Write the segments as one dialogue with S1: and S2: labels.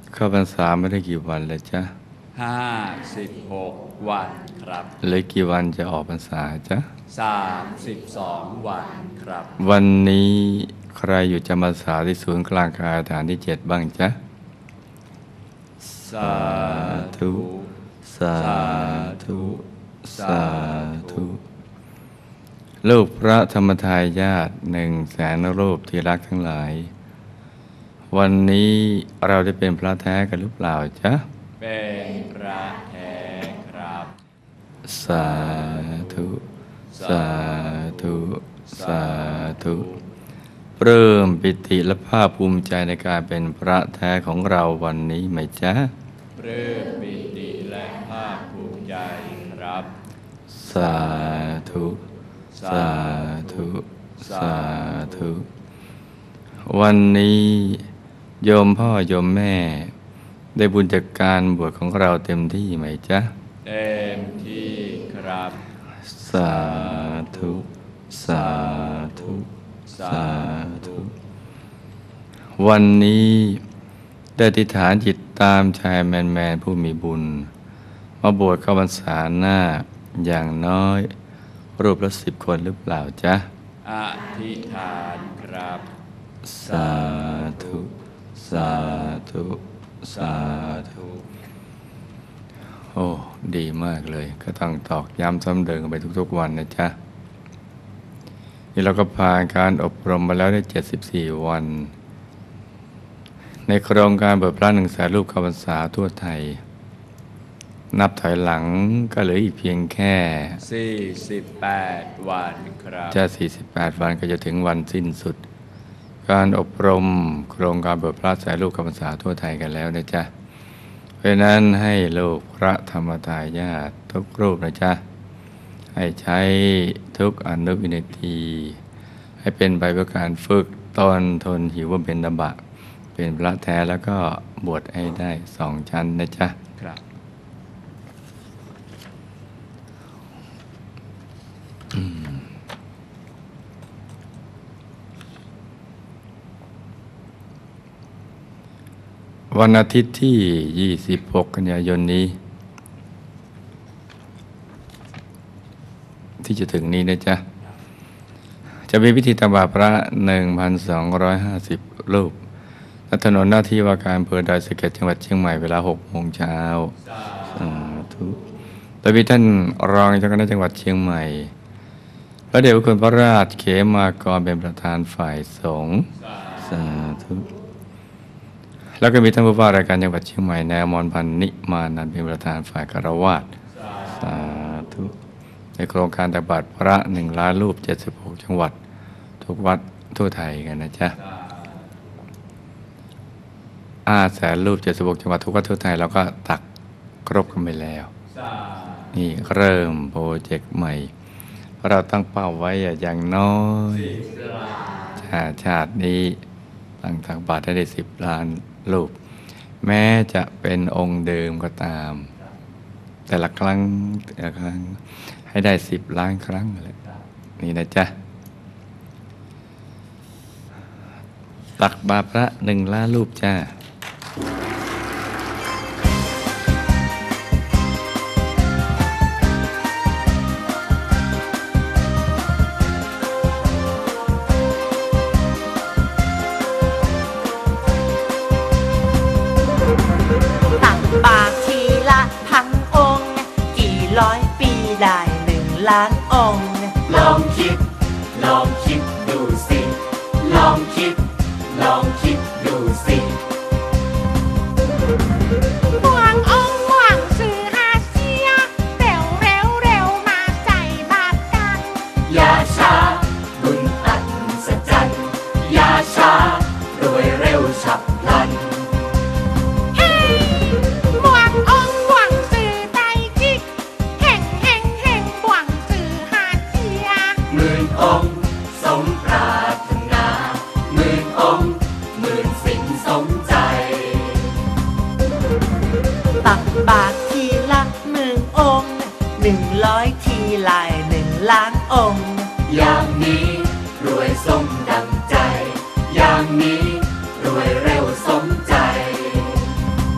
S1: เข้าพรรษาไม่ได้กี่วันเลยจ๊ะ
S2: 56 วันครับ
S1: เหลือกี่วันจะออกพรรษาจ๊ะ
S2: 32 วันครับ
S1: วันนี้ใครอยู่จำพรรษาที่ศูนย์กลางกายฐานที่7บ้างจ๊ะ
S2: สาธุ
S1: สาธุสาธุลูกพระธรรมทายาท100,000 รูปที่รักทั้งหลายวันนี้เราได้เป็นพระแท้กันหรือเปล่าจ๊ะ
S2: เป็นพระแท้ครับ
S1: สาธุสาธุสาธุเริ่มปิติและภาคภูมิใจในการเป็นพระแท้ของเราวันนี้ไหมจ๊ะ
S2: เริ่มปิติและภาคภูมิใจครับ
S1: สาธุสาธุสาธุวันนี้โยมพ่อโยมแม่ได้บุญจากการบวชของเราเต็มที่ไหมจ๊ะ
S2: เต็มที่ครับ
S1: สาธุสาธุสาธุวันนี้ได้อธิษฐานจิตตามชายแมนผู้มีบุญมาบวชเข้าพรรษาหน้าอย่างน้อยรูปละ10 คนหรือเปล่าจ๊ะ
S2: อธิษฐานครับ
S1: สาธุสาธุสาธุโอ้ดีมากเลยก็ต้องตอกย้ำซ้ำเดิมไปทุกๆวันนะจ๊ะนี่เราก็ผ่านการอบรมมาแล้วได้74 วันในโครงการบวชพระ100,000 รูปเข้าพรรษาทั่วไทยนับถอยหลังก็เหลืออีกเพียงแค่
S2: 48 วันครับ
S1: จะ48 วันก็จะถึงวันสิ้นสุดการอบรมโครงการบวชพระ100,000 รูปเข้าพรรษาทั่วไทยกันแล้วนะจ๊ะเพราะนั้นให้ลูกพระธรรมทายาททุกรูปนะจ๊ะให้ใช้ทุกอนุวินาทีให้เป็นไปเพื่อการฝึกตนทนหิวบำเพ็ญตบะเป็นพระแท้แล้วก็บวชให้ได้2 ชั้นนะจ๊ะ
S2: ครับ
S1: วันอาทิตย์ที่26 กันยายนนี้ที่จะถึงนี้นะจ๊ะจะมีพิธีตักบาตรพระ 1,250 รูปณถนนหน้าที่ว่าการอำเภอดอยสะเก็ดจังหวัดเชียงใหม่เวลา 6 โมงเช้าสาธุโดยมีท่านรองเจ้าคณะจังหวัดเชียงใหม่พระเดชพระคุณพระราชเขมากรเป็นประธานฝ่ายสงฆ์สาธุแล้วก็มีท่านผู้ว่าราชการจังหวัดเชียงใหม่นายอมรพันธ์นิมานันท์เป็นประธานฝ่ายคฤหัสถ์สาธุในโครงการตักบาตรพระ1,000,000 รูป76 จังหวัดทุกวัดทั่วไทยกันนะจ๊ะ500,000 รูป76 จังหวัดทุกวัดทั่วไทยเราก็ตักครบกันไปแล้วนี่เริ่มโปรเจกต์ใหม่เราตั้งเป้าไว้อย่างน้อยชาตินี้ตั้งตักบาตรได้10 ล้านรูปแม้จะเป็นองค์เดิมก็ตามแต่ละครั้งให้ได้10 ล้านครั้งเลยนี่นะจ๊ะตักบาตรพระ1,000,000 รูปจ้า
S3: ได้1,000,000 องค์
S2: ลองคิดดูสิลองคิดดูสิ
S3: ห่วงองค์ห่วงสื่ออาเซียเร็วมาใส่บาตรกัน
S2: อย่าช้าบุญอัศจรรย์อย่าช้ารวยเร็วฉับพลัน
S3: ห่วงองค์ห่วงสื่อไตจิกแห่งห่วงสื่อหาเจีย
S2: 10,000 องค์สมปรารถนา10,000 องค์10,000 สิ่งสมใจ
S3: ตักบาตรทีละ1 องค์100 ทีลาย1,000,000 องค์
S2: อย่างนี้รวยสมดังใจอย่างนี้รวยเร็วสมใจ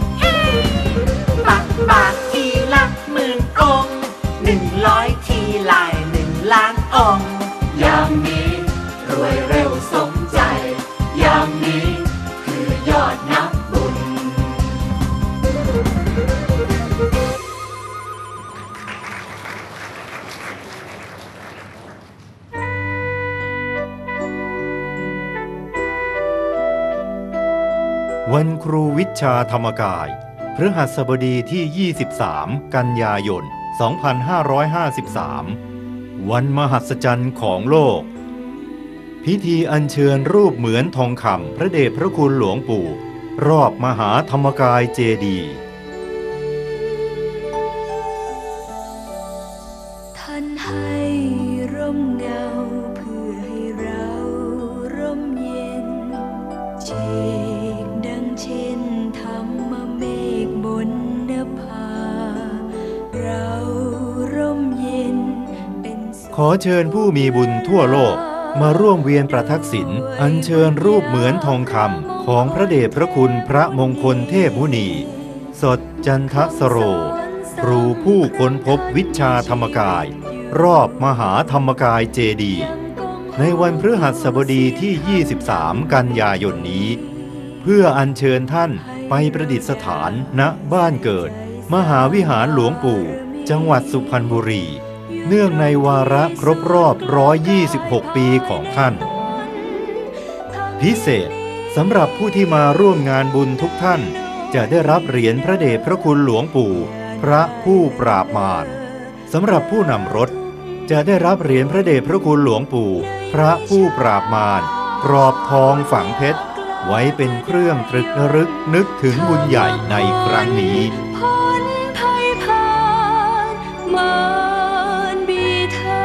S4: วันครูวิชาธรรมกายพฤหัสบดีที่ 23 กันยายน 2553 วันมหัศจรรย์ของโลกพิธีอัญเชิญรูปเหมือนทองคำพระเดชพระคุณหลวงปู่รอบมหาธรรมกายเจดีย์
S5: ท่านให้ร่มเงาเพื่อให้เราร่มเย็นเชกดังเช่นธรรมเมฆบนนภาเราร่มเย็นเป็น
S4: ขอเชิญผู้มีบุญทั่วโลกมาร่วมเวียนประทักษิณอัญเชิญรูปเหมือนทองคำของพระเดชพระคุณพระมงคลเทพมุนี สดจันทสโร ครูผู้ค้นพบวิชาธรรมกายรอบมหาธรรมกายเจดีย์ในวันพฤหัสบดีที่ 23 กันยายนนี้เพื่ออัญเชิญท่านไปประดิษฐานณบ้านเกิดมหาวิหารหลวงปู่จังหวัดสุพรรณบุรีเนื่องในวาระครบรอบ126 ปีของท่านพิเศษสำหรับผู้ที่มาร่วมงานบุญทุกท่านจะได้รับเหรียญพระเดชพระคุณหลวงปู่พระผู้ปราบมารสำหรับผู้นำรถจะได้รับเหรียญพระเดชพระคุณหลวงปู่พระผู้ปราบมารกรอบทองฝังเพชรไว้เป็นเครื่องตรึกระลึกนึกถึงบุญใหญ่ในครั้งนี้
S5: พ้นภัยผ่านมารบีทา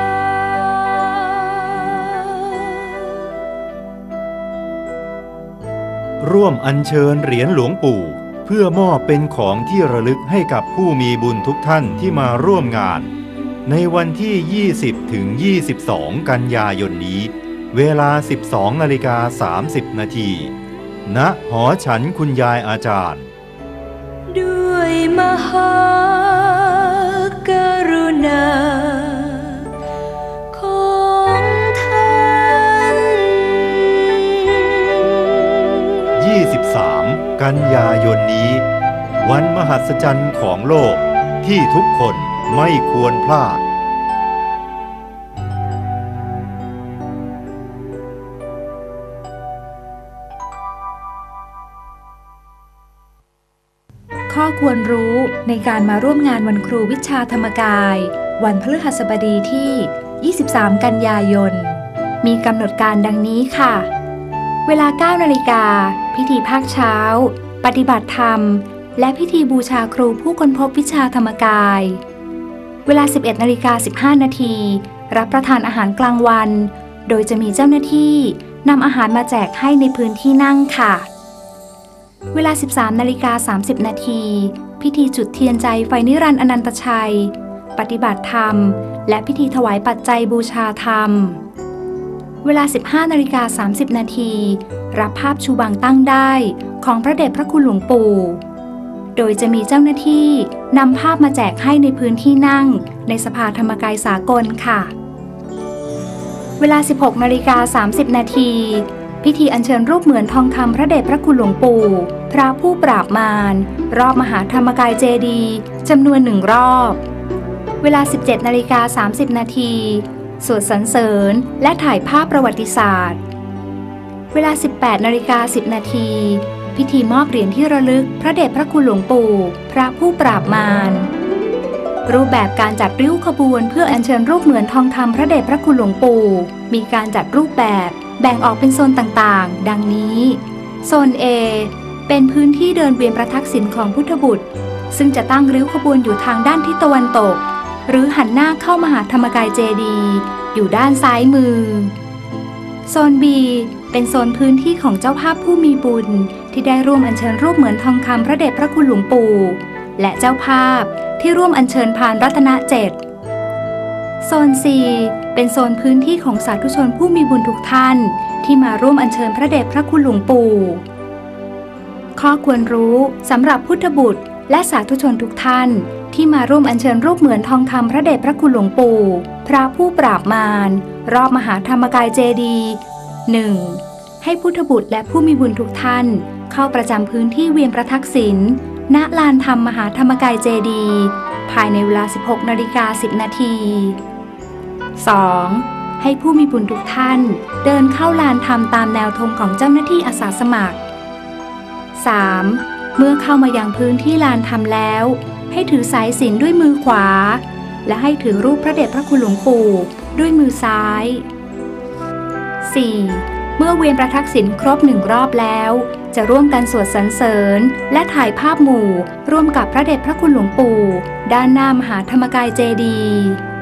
S4: ร่วมอัญเชิญเหรียญหลวงปู่เพื่อมอบเป็นของที่ระลึกให้กับผู้มีบุญทุกท่านที่มาร่วมงานในวันที่ 20 ถึง 22 กันยายนนี้เวลา 12:30 นาทีณ หอฉันคุณยายอาจารย์
S5: ด้วยมหากรุณาของท่าน
S4: 23 กันยายนนี้วันมหัศจรรย์ของโลกที่ทุกคนไม่ควรพลาด
S6: ข้อควรรู้ในการมาร่วมงานวันครูวิชาธรรมกายวันพฤหัสบดีที่ 23 กันยายนมีกำหนดการดังนี้ค่ะเวลา 9 นาฬิกาพิธีภาคเช้าปฏิบัติธรรมและพิธีบูชาครูผู้ค้นพบวิชาธรรมกายเวลา 11:15 นาทีรับประทานอาหารกลางวันโดยจะมีเจ้าหน้าที่นำอาหารมาแจกให้ในพื้นที่นั่งค่ะเวลา 13:30 นาทีพิธีจุดเทียนใจไฟนิรันดร์อนันตชัยปฏิบัติธรรมและพิธีถวายปัจจัยบูชาธรรมเวลา 15:30 นาทีรับภาพชูบังตั้งได้ของพระเดชพระคุณหลวงปู่โดยจะมีเจ้าหน้าที่นำภาพมาแจกให้ในพื้นที่นั่งในสภาธรรมกายสากลค่ะเวลา 16:30 นาทีพิธีอัญเชิญรูปเหมือนทองคำพระเดชพระคุณหลวงปู่พระผู้ปราบมารรอบมหาธรรมกายเจดีย์จำนวน1รอบเวลา 17:30 นาทีสวดสรรเสริญและถ่ายภาพประวัติศาสตร์เวลา 18:10 นาทีพิธีมอบเหรียญที่ระลึกพระเดชพระคุณหลวงปู่พระผู้ปราบมารรูปแบบการจัดริ้วขบวนเพื่ออัญเชิญรูปเหมือนทองคำพระเดชพระคุณหลวงปู่มีการจัดรูปแบบแบ่งออกเป็นโซนต่างๆดังนี้โซน A เป็นพื้นที่เดินเวียนประทักษิณของพุทธบุตรซึ่งจะตั้งริ้วขบวนอยู่ทางด้านทิศตะวันตกหรือหันหน้าเข้ามหาธรรมกายเจดีย์อยู่ด้านซ้ายมือโซน B เป็นโซนพื้นที่ของเจ้าภาพผู้มีบุญที่ได้ร่วมอัญเชิญรูปเหมือนทองคำพระเดชพระคุณหลวงปู่และเจ้าภาพที่ร่วมอัญเชิญพานรัตน7โซน C เป็นโซนพื้นที่ของสาธุชนผู้มีบุญทุกท่านที่มาร่วมอัญเชิญพระเดชพระคุณหลวงปู่ข้อควรรู้สำหรับพุทธบุตรและสาธุชนทุกท่านที่มาร่วมอัญเชิญรูปเหมือนทองคำพระเดชพระคุณหลวงปู่พระผู้ปราบมารรอบมหาธรรมกายเจดีย์ 1. ให้พุทธบุตรและผู้มีบุญทุกท่านเข้าประจำพื้นที่เวียนประทักษิณณลานธรรมมหาธรรมกายเจดีย์ภายในเวลา 16:10 นาที 2. ให้ผู้มีบุญทุกท่านเดินเข้าลานธรรมตามแนวธงของเจ้าหน้าที่อาสาสมัคร 3. เมื่อเข้ามายังพื้นที่ลานธรรมแล้ว ให้ถือสายสิญจน์ด้วยมือขวา และให้ถือรูปพระเดชพระคุณหลวงปู่ด้วยมือซ้าย 4. เมื่อเวียนประทักษิณครบ1 รอบแล้ว จะร่วมกันสวดสรรเสริญและถ่ายภาพหมู่ร่วมกับพระเดชพระคุณหลวงปู่ด้านหน้ามหาธรรมกายเจดีย์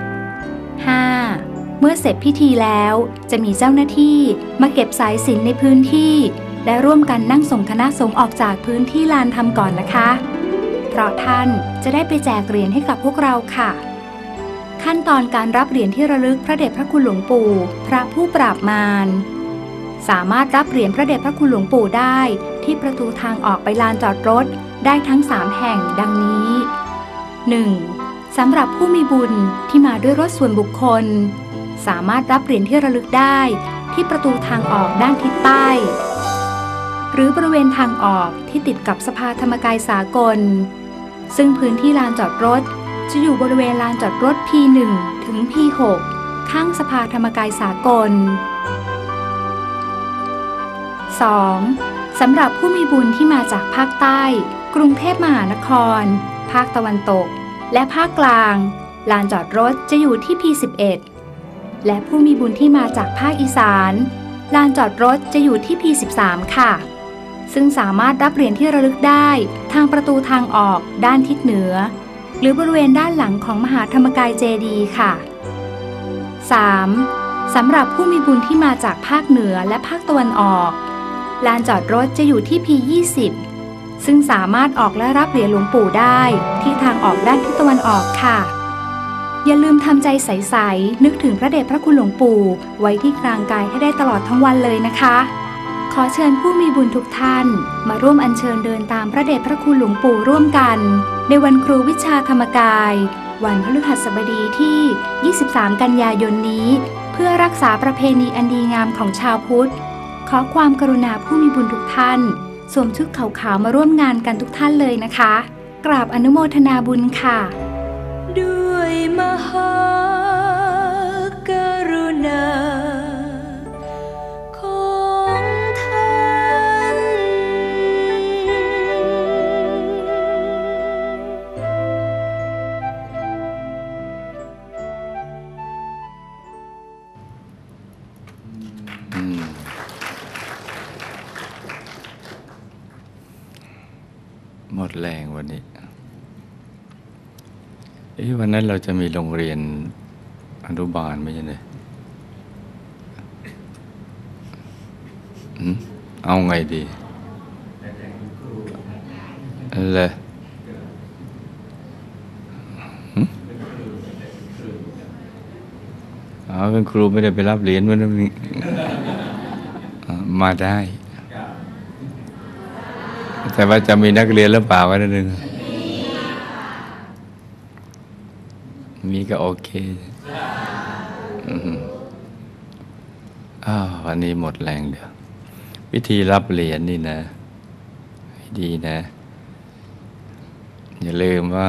S6: 5. เมื่อเสร็จพิธีแล้วจะมีเจ้าหน้าที่มาเก็บสายสิญจน์ในพื้นที่และร่วมกันนั่งส่งคณะสงฆ์ออกจากพื้นที่ลานธรรมก่อนนะคะเพราะท่านจะได้ไปแจกเหรียญให้กับพวกเราค่ะขั้นตอนการรับเหรียญที่ระลึกพระเดชพระคุณหลวงปู่พระผู้ปราบมารสามารถรับเหรียญพระเดชพระคุณหลวงปู่ได้ที่ประตูทางออกไปลานจอดรถได้ทั้ง3 แห่งดังนี้ 1. สำหรับผู้มีบุญที่มาด้วยรถส่วนบุคคลสามารถรับเหรียญที่ระลึกได้ที่ประตูทางออกด้านทิศใต้หรือบริเวณทางออกที่ติดกับสภาธรรมกายสากลซึ่งพื้นที่ลานจอดรถจะอยู่บริเวณลานจอดรถ P1 ถึง P6 ข้างสภาธรรมกายสากล 2. สำหรับผู้มีบุญที่มาจากภาคใต้กรุงเทพมหานครภาคตะวันตกและภาคกลางลานจอดรถจะอยู่ที่ P11 และผู้มีบุญที่มาจากภาคอีสานลานจอดรถจะอยู่ที่ P13 ค่ะซึ่งสามารถรับเหรียญที่ระลึกได้ทางประตูทางออกด้านทิศเหนือหรือบริเวณด้านหลังของมหาธรรมกายเจดีย์ค่ะ 3. สำหรับผู้มีบุญที่มาจากภาคเหนือและภาคตะวันออกลานจอดรถจะอยู่ที่ P20 ซึ่งสามารถออกและรับเหรียญหลวงปู่ได้ที่ทางออกด้านทิศตะวันออกค่ะอย่าลืมทำใจใสๆนึกถึงพระเดชพระคุณหลวงปู่ไว้ที่กลางกายให้ได้ตลอดทั้งวันเลยนะคะขอเชิญผู้มีบุญทุกท่านมาร่วมอัญเชิญเดินตามพระเดชพระคุณหลวงปู่ร่วมกันในวันครูวิชาธรรมกายวันพฤหัสบดีที่ 23 กันยายนนี้เพื่อรักษาประเพณีอันดีงามของชาวพุทธขอความกรุณาผู้มีบุญทุกท่านสวมชุดขาวๆมาร่วมงานกันทุกท่านเลยนะคะกราบอนุโมทนาบุญค่ะ
S5: ด้วยมหากรุณาของท่าน
S1: หมดแรงวันนี้วันนั้นเราจะมีโรงเรียนอนุบาลไม่ใช่เหรอเอาไงดีอะไรเป็นครูไม่ได้ไปรับเหรียญวันนี้มาได้แต่ว่าจะมีนักเรียนหรือเปล่าก็ได้นึงมีก็โอเควันนี้หมดแรงเดี๋ยววิธีรับเหรียญนี่นะให้ดีนะอย่าลืมว่า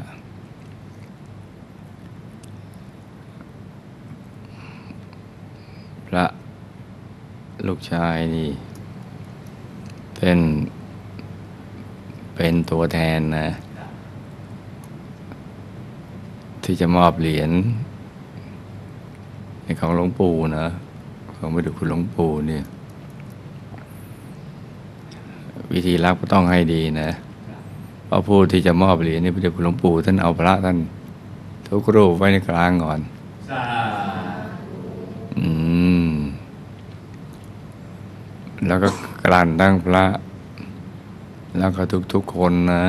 S1: พระลูกชายนี่เป็นตัวแทนนะที่จะมอบเหรียญในของหลวงปู่นะของพระเดชคุณหลวงปู่เนี่ยวิธีรับก็ต้องให้ดีนะเพราะผู้ที่จะมอบเหรียญนี่พระเดชคุณหลวงปู่ท่านเอาพระท่านทุกรูปไว้ในกลางก่อนแล้วก็กลั่นตั้งพระแล้วก็ทุกๆคนนะ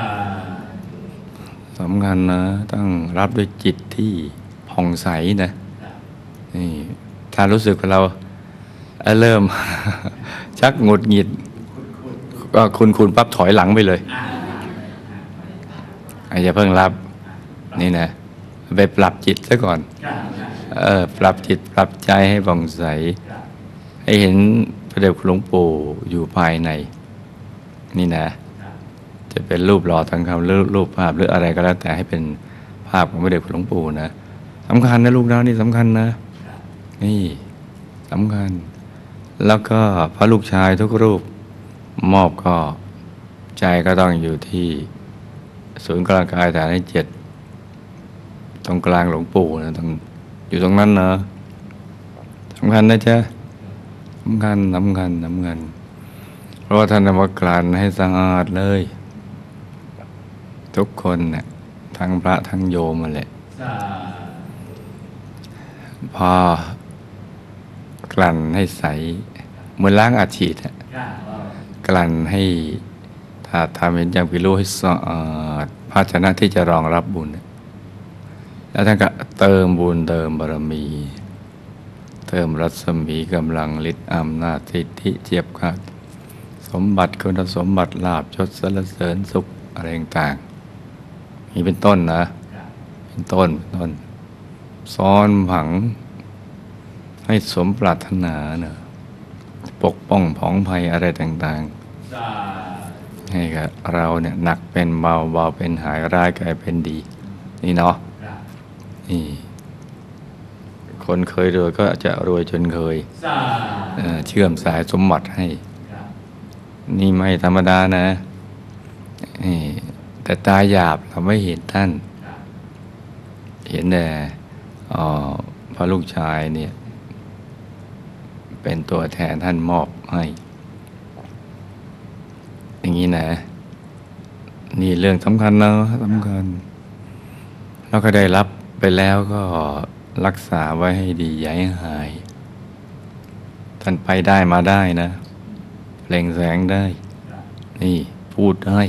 S1: สำคัญนะต้องรับด้วยจิตที่ผ่องใสนะนี่ถ้ารู้สึกว่าเราเริ่ม ชักหงุดหงิดก็คุณปั๊บถอยหลังไปเลยอย่าเพิ่งรับนี่นะไปปรับจิตซะก่อนปรับจิตปรับใจให้ผ่องใสให้เห็นพระเดชคุณหลวงปู่อยู่ภายในนี่นะจะเป็นรูปหล่อทางคำหรือรูปภาพหรืออะไรก็แล้วแต่ให้เป็นภาพของพระเดชคุณหลวงปู่นะสำคัญนะลูกนะนี่สำคัญนะนี่สำคัญแล้วก็พระลูกชายทุกรูปมอบก็ใจก็ต้องอยู่ที่ศูนย์กลางกายฐานที่7ตรงกลางหลวงปู่นะต้องอยู่ตรงนั้นนะสำคัญนะจ๊ะสำคัญเพราะว่าท่านนำมากลั่นให้สะอาดเลยทุกคนเนี่ยทั้งพระทั้งโยมมาแหละพอกลั่นให้ใสเหมือนล้างอัดฉีดกลั่นให้ถ้าทำเห็นอย่างพิโรให้สะอาดภาชนะที่จะรองรับบุญแล้วท่านก็เติมบุญเติมบารมีเติมรัศมีกำลังฤทธิ์อำนาจสิทธิเจียบขาดสมบัติคุณสมบัติลาภยศสรรเสริญสุขอะไรต่างๆนี่เป็นต้นนะเป็นต้นซ้อนผังให้สมปรารถนาเนอะปกป้องผองภัยอะไรต่างๆให้กับเราเนี่ยหนักเป็นเบาเบาเป็นหายร้ายกลายเป็นดีนี่เนาะนี่คนเคยรวยก็จะรวยจนเคยเชื่อมสายสมบัติให้นี่ไม่ธรรมดานะนี่แต่ตาหยาบเราไม่เห็นท่านเห็นแต่พระลูกชายเนี่ยเป็นตัวแทนท่านมอบให้อย่างนี้นะนี่เรื่องสำคัญนะสำคัญแล้วก็ได้รับไปแล้วก็รักษาไว้ให้ดีอย่าให้หายท่านไปได้มาได้นะเปล่งแสงได้นี่พูดได้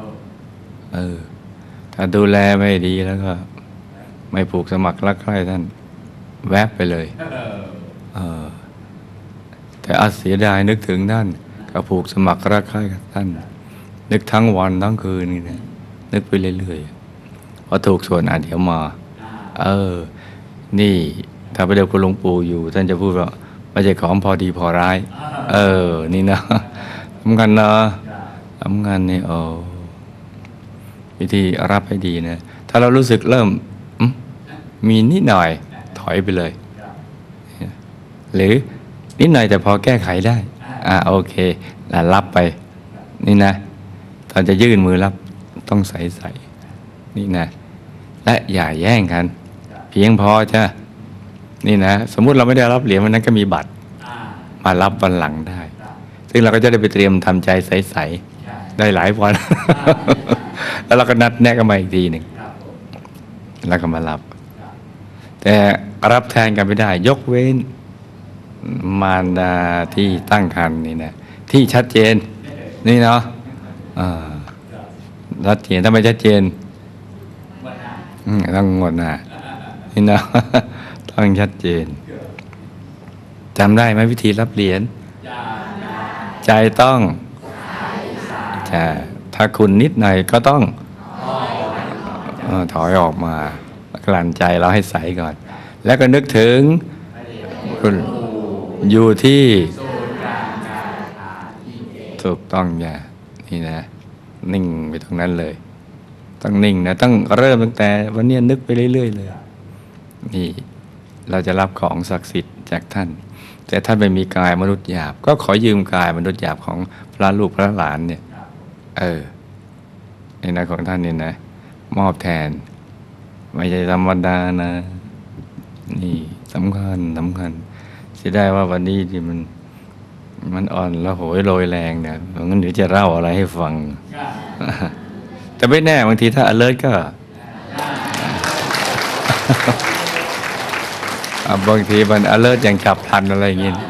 S1: ถ้าดูแลไม่ดีแล้วก็ไม่ผูกสมัครรักใคร่ท่านแวบไปเลยแต่อาเสียดายนึกถึงท่านก็ผูกสมัครรักใคร่กับท่านนึกทั้งวันทั้งคืนนี่นะนึกไปเรื่อยๆพอถูกส่วนเดี๋ยวมานี่ถ้าไปเดี๋ยวคุณหลวงปู่อยู่ท่านจะพูดว่าไม่ใช่ของพอดีพอร้ายนี่นะสำคัญนะสำคัญนี่วิธีรับให้ดีนะถ้าเรารู้สึกเริ่มมีนิดหน่อยถอยไปเลยหรือนิดหน่อยแต่พอแก้ไขได้โอเคแล้วรับไปนี่นะตอนจะยื่นมือรับต้องใส่นี่นะและอย่าแย่งกันเพียงพอจ้ะนี่นะสมมุติเราไม่ได้รับเหรียญวันนั้นก็มีบัตรมารับวันหลังได้ซึ่งเราก็จะได้ไปเตรียมทำใจใสๆได้หลายวัน แล้วเราก็นัดแนะกันมาอีกทีหนึ่งแล้วก็มารับแต่รับแทนกันไม่ได้ยกเว้นมารดาที่ตั้งครรภ์นี่นะที่ชัดเจนนี่เนาะชัดเจนถ้าไม่ชัดเจนต้องงดหน้านี่นะต้องชัดเจนจำได้ไหมวิธีรับเหรียญใจต้องถ้าคุณนิดหน่อยก็ต้องถอยออกมากลั่นใจเราให้ใสก่อนแล้วก็นึกถึงคุณอยู่ที่ถูกต้องนี่นะนิ่งไปตรงนั้นเลยต้องนิ่งนะต้องเริ่มตั้งแต่วันนี้นึกไปเรื่อยๆเลยนี่เราจะรับของศักดิ์สิทธิ์จากท่านแต่ท่านไม่มีกายมนุษย์หยาบก็ขอยืมกายมนุษย์หยาบของพระลูกพระหลานเนี่ยในนั้นของท่านเนี่ยนะมอบแทนไม่ใช่ธรรมดานะนี่สำคัญเสียดายว่าวันนี้ที่มันอ่อนละโหยโรยแรงเนี่ยงั้นเดี๋ยวจะเล่าอะไรให้ฟังแต่ไม่แน่บางทีถ้า alert ก็ บางทีมัน alert อย่างฉับพลันอะไรอย่างงี้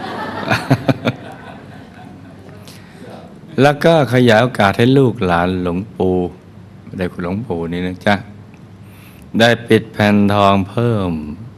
S1: แล้วก็ขยายโอกาสให้ลูกหลานหลวงปู่ได้คุณหลวงปู่นี่นะจ๊ะได้ปิดแผ่นทองเพิ่ม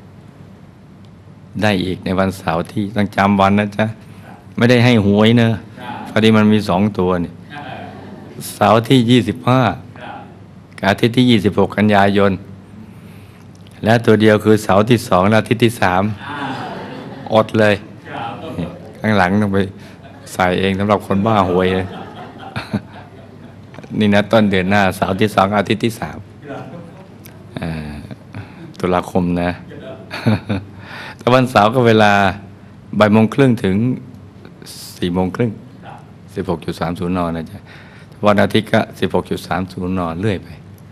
S1: ได้อีกในวันเสาร์ที่ต้องจำวันนะจ๊ะไม่ได้ให้หวยเนอะพอดีมันมี2 ตัวนี่เสาร์ที่25กับอาทิตย์ที่26 กันยายนและตัวเดียวคือเสาร์ที่2และอาทิตย์ที่3อดเลยข้างหลังต้องไปใส่เองสำหรับคนบ้าหวยนี่นะต้นเดือนหน้าเสาร์ที่2อาทิตย์ที่3ตุลาคมนะแต่วันเสาร์ก็เวลา 14:30 ถึง 16:30 16.30 นนะจ๊ะวันอาทิตย์ก็ 16.30 นเรื่อยไป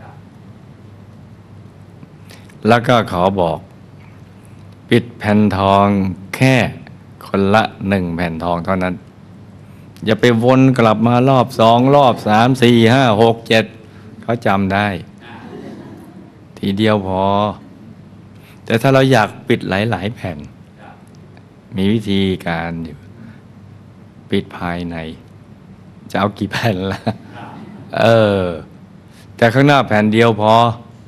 S1: แล้วก็ขอบอกปิดแผ่นทองแค่คนละ1แผ่นทองเท่านั้นอย่าไปวนกลับมารอบ2รอบ3 4 5 6 7เขาจำได้ทีเดียวพอแต่ถ้าเราอยากปิดหลายๆแผ่นมีวิธีการอยู่ปิดภายในจะเอากี่แผ่นล่ะแต่ข้างหน้าแผ่นเดียวพอ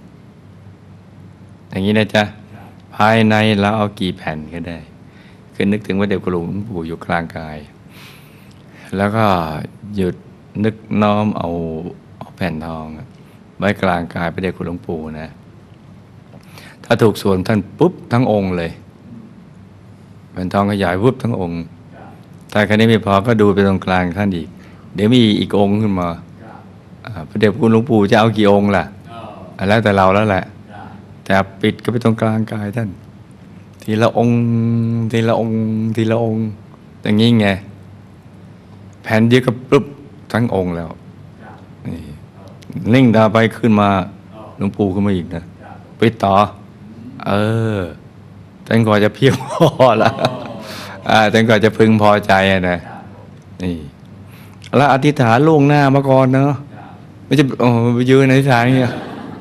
S1: อย่างนี้นะจ๊ะภายในเราเอากี่แผ่นก็ได้คือนึกถึงว่าเด็กกระหลวงปู่อยู่กลางกายแล้วก็หยุดนึกน้อมเอาแผ่นทองไว้กลางกายพระเดชคุณหลวงปู่นะถ้าถูกส่วนท่านปุ๊บทั้งองค์เลยแผ่นทองขยายปุ๊บทั้งองค์ถ้าแค่นี้ไม่พอก็ดูไปตรงกลางท่านอีกเดี๋ยวมีอีกองค์ขึ้นมาพระเดชคุณหลวงปู่จะเอากี่องค์ล่ะแล้วแต่เราแล้วแหละแต่ปิดก็ไปตรงกลางกายท่านทีละองค์ทีละองค์ทีละองค์อย่างนี้ไงแผ่นเดียวก็ปุ๊บทั้งองค์แล้วนี่นิ่งตาไปขึ้นมาหลวงปู่ขึ้นมาอีกนะไปต่อจนกว่าจะเพียงพอละจนกว่าจะพึงพอใจนะนี่แล้วอธิษฐานล่วงหน้ามาก่อนเนาะไม่จะไปยืนในสายเงี้ย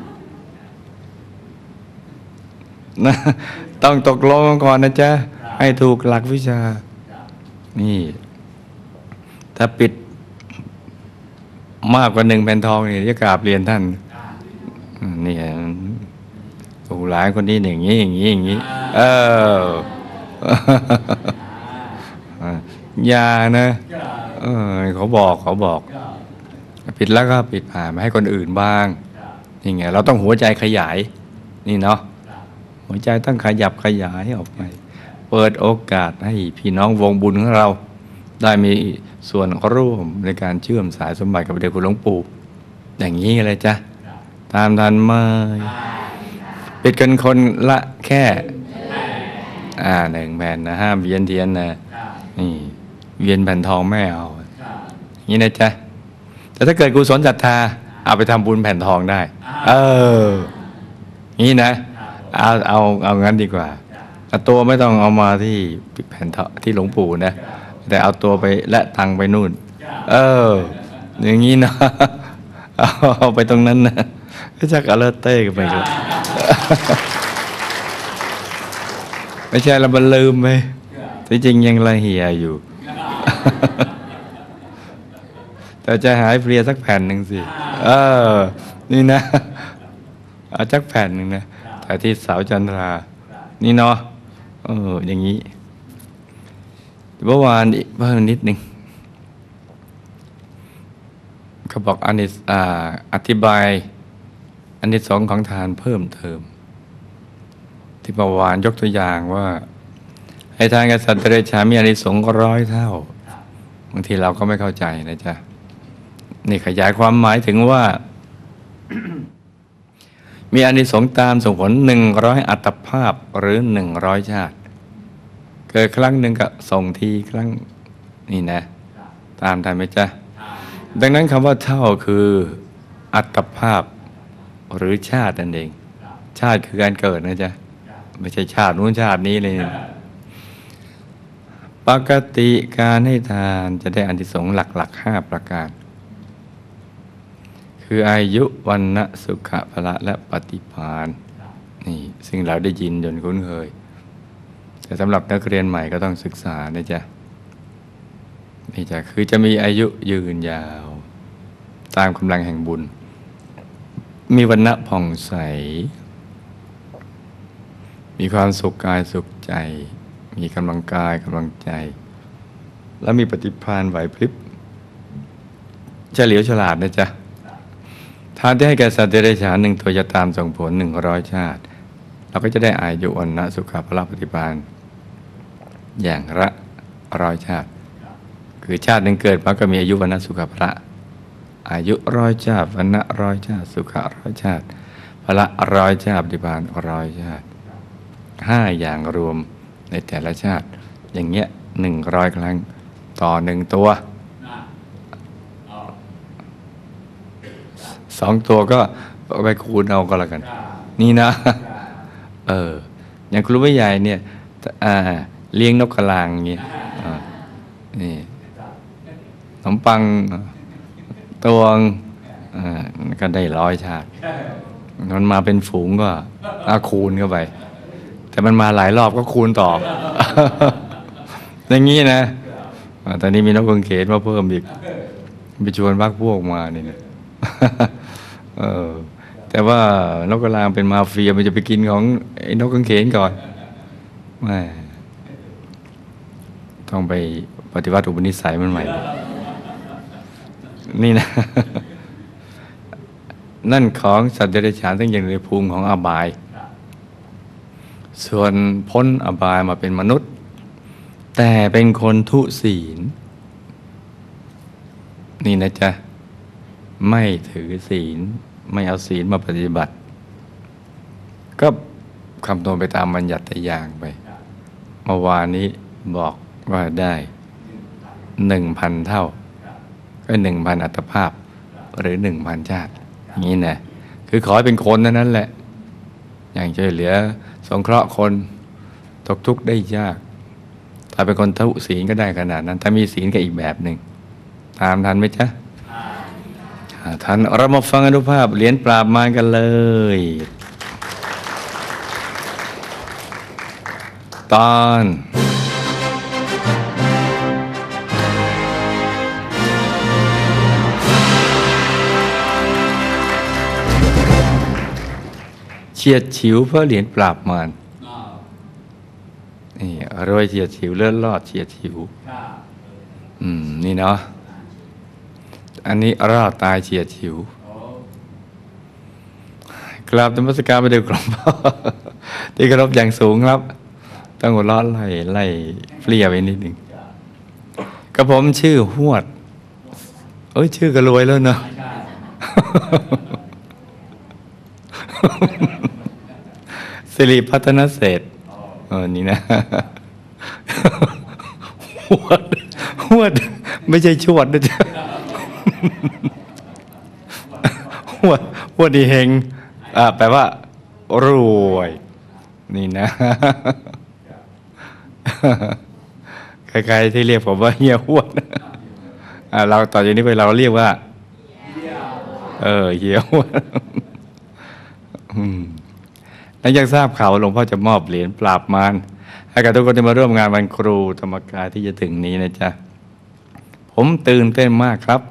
S1: นะต้องตกลงก่อนนะจ๊ะให้ถูกหลักวิชานี่ถ้าปิดมากกว่า1แผ่นทองนี่จะกราบเรียนท่านนี่ถูกหลายคนนี้อย่างนี้อย่างนี้อย่างนี้อย่านะเขาบอกปิดแล้วก็ปิดผ่านมาให้คนอื่นบ้างนี่ไงเราต้องหัวใจขยายนี่เนาะหัวใจต้องขยับขยายออกไปเปิดโอกาสให้พี่น้องวงบุญของเราได้มีส่วนร่วมในการเชื่อมสายสมบัติกับพระเดชคุณหลวงปู่อย่างนี้เลยจ้ะตามทันไหมปิดกันคนละแค่1แผ่นนะห้ามเวียนเทียนนะนี่เวียนแผ่นทองไม่เอาอย่างนี้นะจ๊ะแต่ถ้าเกิดกุศลศรัทธาเอาไปทำบุญแผ่นทองได้นี่นะเอางั้นดีกว่าตัวไม่ต้องเอามาที่แผ่นที่หลวงปู่นะแต่เอาตัวไปและตังไปนู่นอย่างนี้นะเอาไปตรงนั้นนะไม่ใช่กะเลเต้กันไปเลยไม่ใช่เราบันลืมไปที่จริงยังละเหียอยู่แต่จะหายเพลียสักแผ่นหนึ่งสินี่นะเอาสักแผ่นหนึ่งนะแต่ที่สาวจันทรานี่เนาะอย่างนี้เมื่อวานเพิ่มนิดหนึ่งเขาบอกอธิบายอานิสงส์ของทานเพิ่มเติมที่เมื่อวานยกตัวอย่างว่าให้ทานกับสัตว์เดรัจฉานมีอานิสงส์100 เท่าบางทีเราก็ไม่เข้าใจนะจ๊ะนี่ขยายความหมายถึงว่า มีอานิสงส์ตามส่งผล100อัตภาพหรือ100ชาติเกิดครั้งหนึ่งก็ส่งทีครั้งนี่นะตามทันไหมจ๊ะดังนั้นคำว่าเท่าคืออัตภาพหรือชาตินั่นเองชาติคือการเกิดนะจ๊ะไม่ใช่ชาตินู้นชาตินี้เลยปกติการให้ทานจะได้อานิสงส์หลักๆ5ประการคืออายุวันนะสุขะพละและปฏิภาณนี่ซึ่งเราได้ยินจนคุ้นเคยแต่สำหรับนักเรียนใหม่ก็ต้องศึกษานะจ๊ะนี่จ้ะคือจะมีอายุยืนยาวตามกำลังแห่งบุญมีวรรณะผ่องใสมีความสุขกายสุขใจมีกำลังกายกำลังใจและมีปฏิภาณไหวพริบเฉลียวฉลาดนะจ๊ะทานที่ให้แก่สัตว์เดรัจฉาน1 ตัวจะตามส่งผล100ชาติเราก็จะได้อายุวันนะสุขะพละปฏิภาณอย่างละ100ชาติคือชาติหนึ่งเกิดมาก็มีอายุวันนะสุขะพละอายุ100ชาติวันนะ100ชาติสุขะ100ชาติพละ100ชาติปฏิภาณ100ชาติ5อย่างรวมในแต่ละชาติอย่างเงี้ย100 ครั้งต่อ1ตัว 2 ตัวก็เอาไปคูณเอาก็แล้วกัน นี่นะอย่างครูผู้ใหญ่เนี่ยเลี้ยงนกกระลางอย่างเงี้ยนี่ขนมปังตวงก็ได้100 ชาติมันมาเป็นฝูงก็คูณเข้าไปแต่มันมาหลายรอบก็คูณต่อ อย่างนี้นะตอนนี้มีนกกรงเขนมาเพิ่มอีกไปชวนพรรคพวกมานี่นะ แต่ว่านกกระลางเป็นมาเฟียมันจะไปกินของไอ้นกกรงเขนก่อนไม่ต้องไปปฏิวัติอุปนิสัยมันใหม่นี่นะ นั่นของสัตว์เดรัจฉานทั้งยังในภูมิของอบายส่วนพ้นอบายมาเป็นมนุษย์แต่เป็นคนทุศีลนี่นะจ๊ะไม่ถือศีลไม่เอาศีลมาปฏิบัติ ก็คำนวณไปตามบัญญัติแต่อย่างไปเมื่อวานนี้บอกว่าได้ 1,000 เท่าก็ 1,000 อัตภาพหรือ 1,000 ชาติอย่างนี้นะคือขอให้เป็นคนนั้นแหละอย่างช่วยเหลือสงเคราะห์คนตกทุกข์ได้ยากถ้าเป็นคนทุศีลก็ได้ขนาดนั้นถ้ามีศีลก็อีกแบบหนึ่งตามทันไหมจ๊ะทันเรามาฟังอนุภาพเหรียญปราบมารกันเลยตอนเฉียดฉิวเพื่อเหรียญปราบมารนี่รวยเฉียดฉิวเลื่อนลอดเฉียดฉิวนี่เนาะอันนี้รอดตายเฉียดฉิวกราบนมัสการพระเดชหลวงพ่อที่เคารพอย่างสูงครับต้องหัวเราะไล่เปลี่ยไปนิดหนึ่งกับผมชื่อหวดชื่อก็รวยแล้วเนาะ สิริพัฒนเศรษฐ์นี่นะ หวดไม่ใช่ชวดนะจ๊ะ หวดดีเฮงแปลว่ารวยนี่นะ ใครๆที่เรียกผมว่าเฮียหวด เราต่อจากนี้ไปเราเรียกว่าเฮียหวด หลังจากทราบข่าวหลวงพ่อจะมอบเหรียญปราบมารให้กับทุกคนที่มาร่วมงานวันครูธรรมกายที่จะถึงนี้นะจ๊ะผมตื่นเต้นมากครับ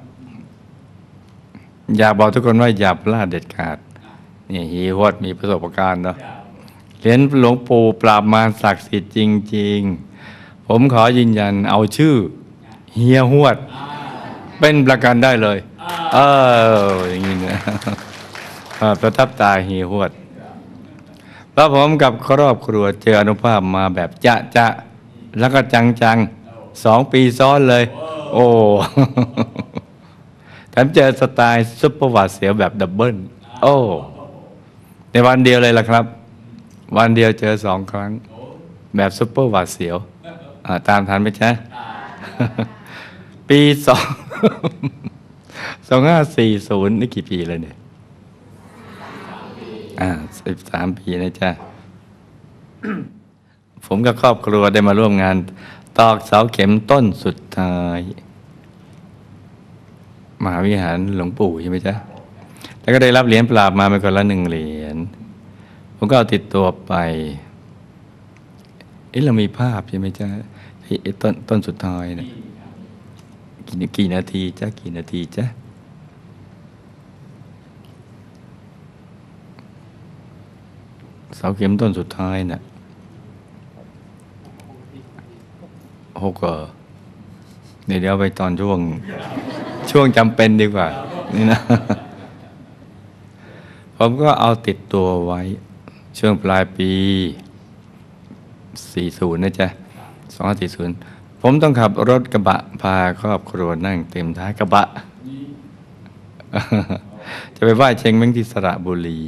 S1: อยากบอกทุกคนว่าอย่าพลาดเด็ดขาดนี่เฮียหวดมีประสบการณ์เนาะเหรียญหลวงปู่ปราบมารศักดิ์สิทธิ์จริงๆผมขอยืนยันเอาชื่อเฮียหวดเป็นประกันได้เลยอย่างนี้นะประทับตาเฮียหวดแล้วผมกับครอบครัวเจออนุภาพมาแบบจะแล้วก็จัง2 ปีซ้อนเลยโอ้แถมเจอสไตล์ซุปเปอร์หวาดเสียวแบบดับเบิลในวันเดียวเลยล่ะครับวันเดียวเจอ2 ครั้งแบบซุปเปอร์หวาดเสียวตามทันไหมจ๊ะ ปี2540นี่กี่ปีเลยเนี่ย13 ปีนะจ๊ะ ผมกับครอบครัวได้มาร่วมงานตอกเสาเข็มต้นสุดท้ายมหาวิหารหลวงปู่ใช่ไหมจ๊ะแล้วก็ได้รับเหรียญปราบมาเป็นคนละ1 เหรียญผมก็เอาติดตัวไปเรามีภาพใช่ไหมจ๊ะต้นสุดท้ายนะกี่นาทีจ๊ะกี่นาทีจ๊ะเสาเข็มต้นสุดท้ายน่ะ6เดี๋ยวไปตอนช่วงจำเป็นดีกว่านี่นะ ผมก็เอาติดตัวไว้ช่วงปลายปี40นะจ๊ะ2540ผมต้องขับรถกระบะพาครอบครัวนั่งเต็มท้ายกระบะ จะไปไหว้เชงเม้งที่สระบุรี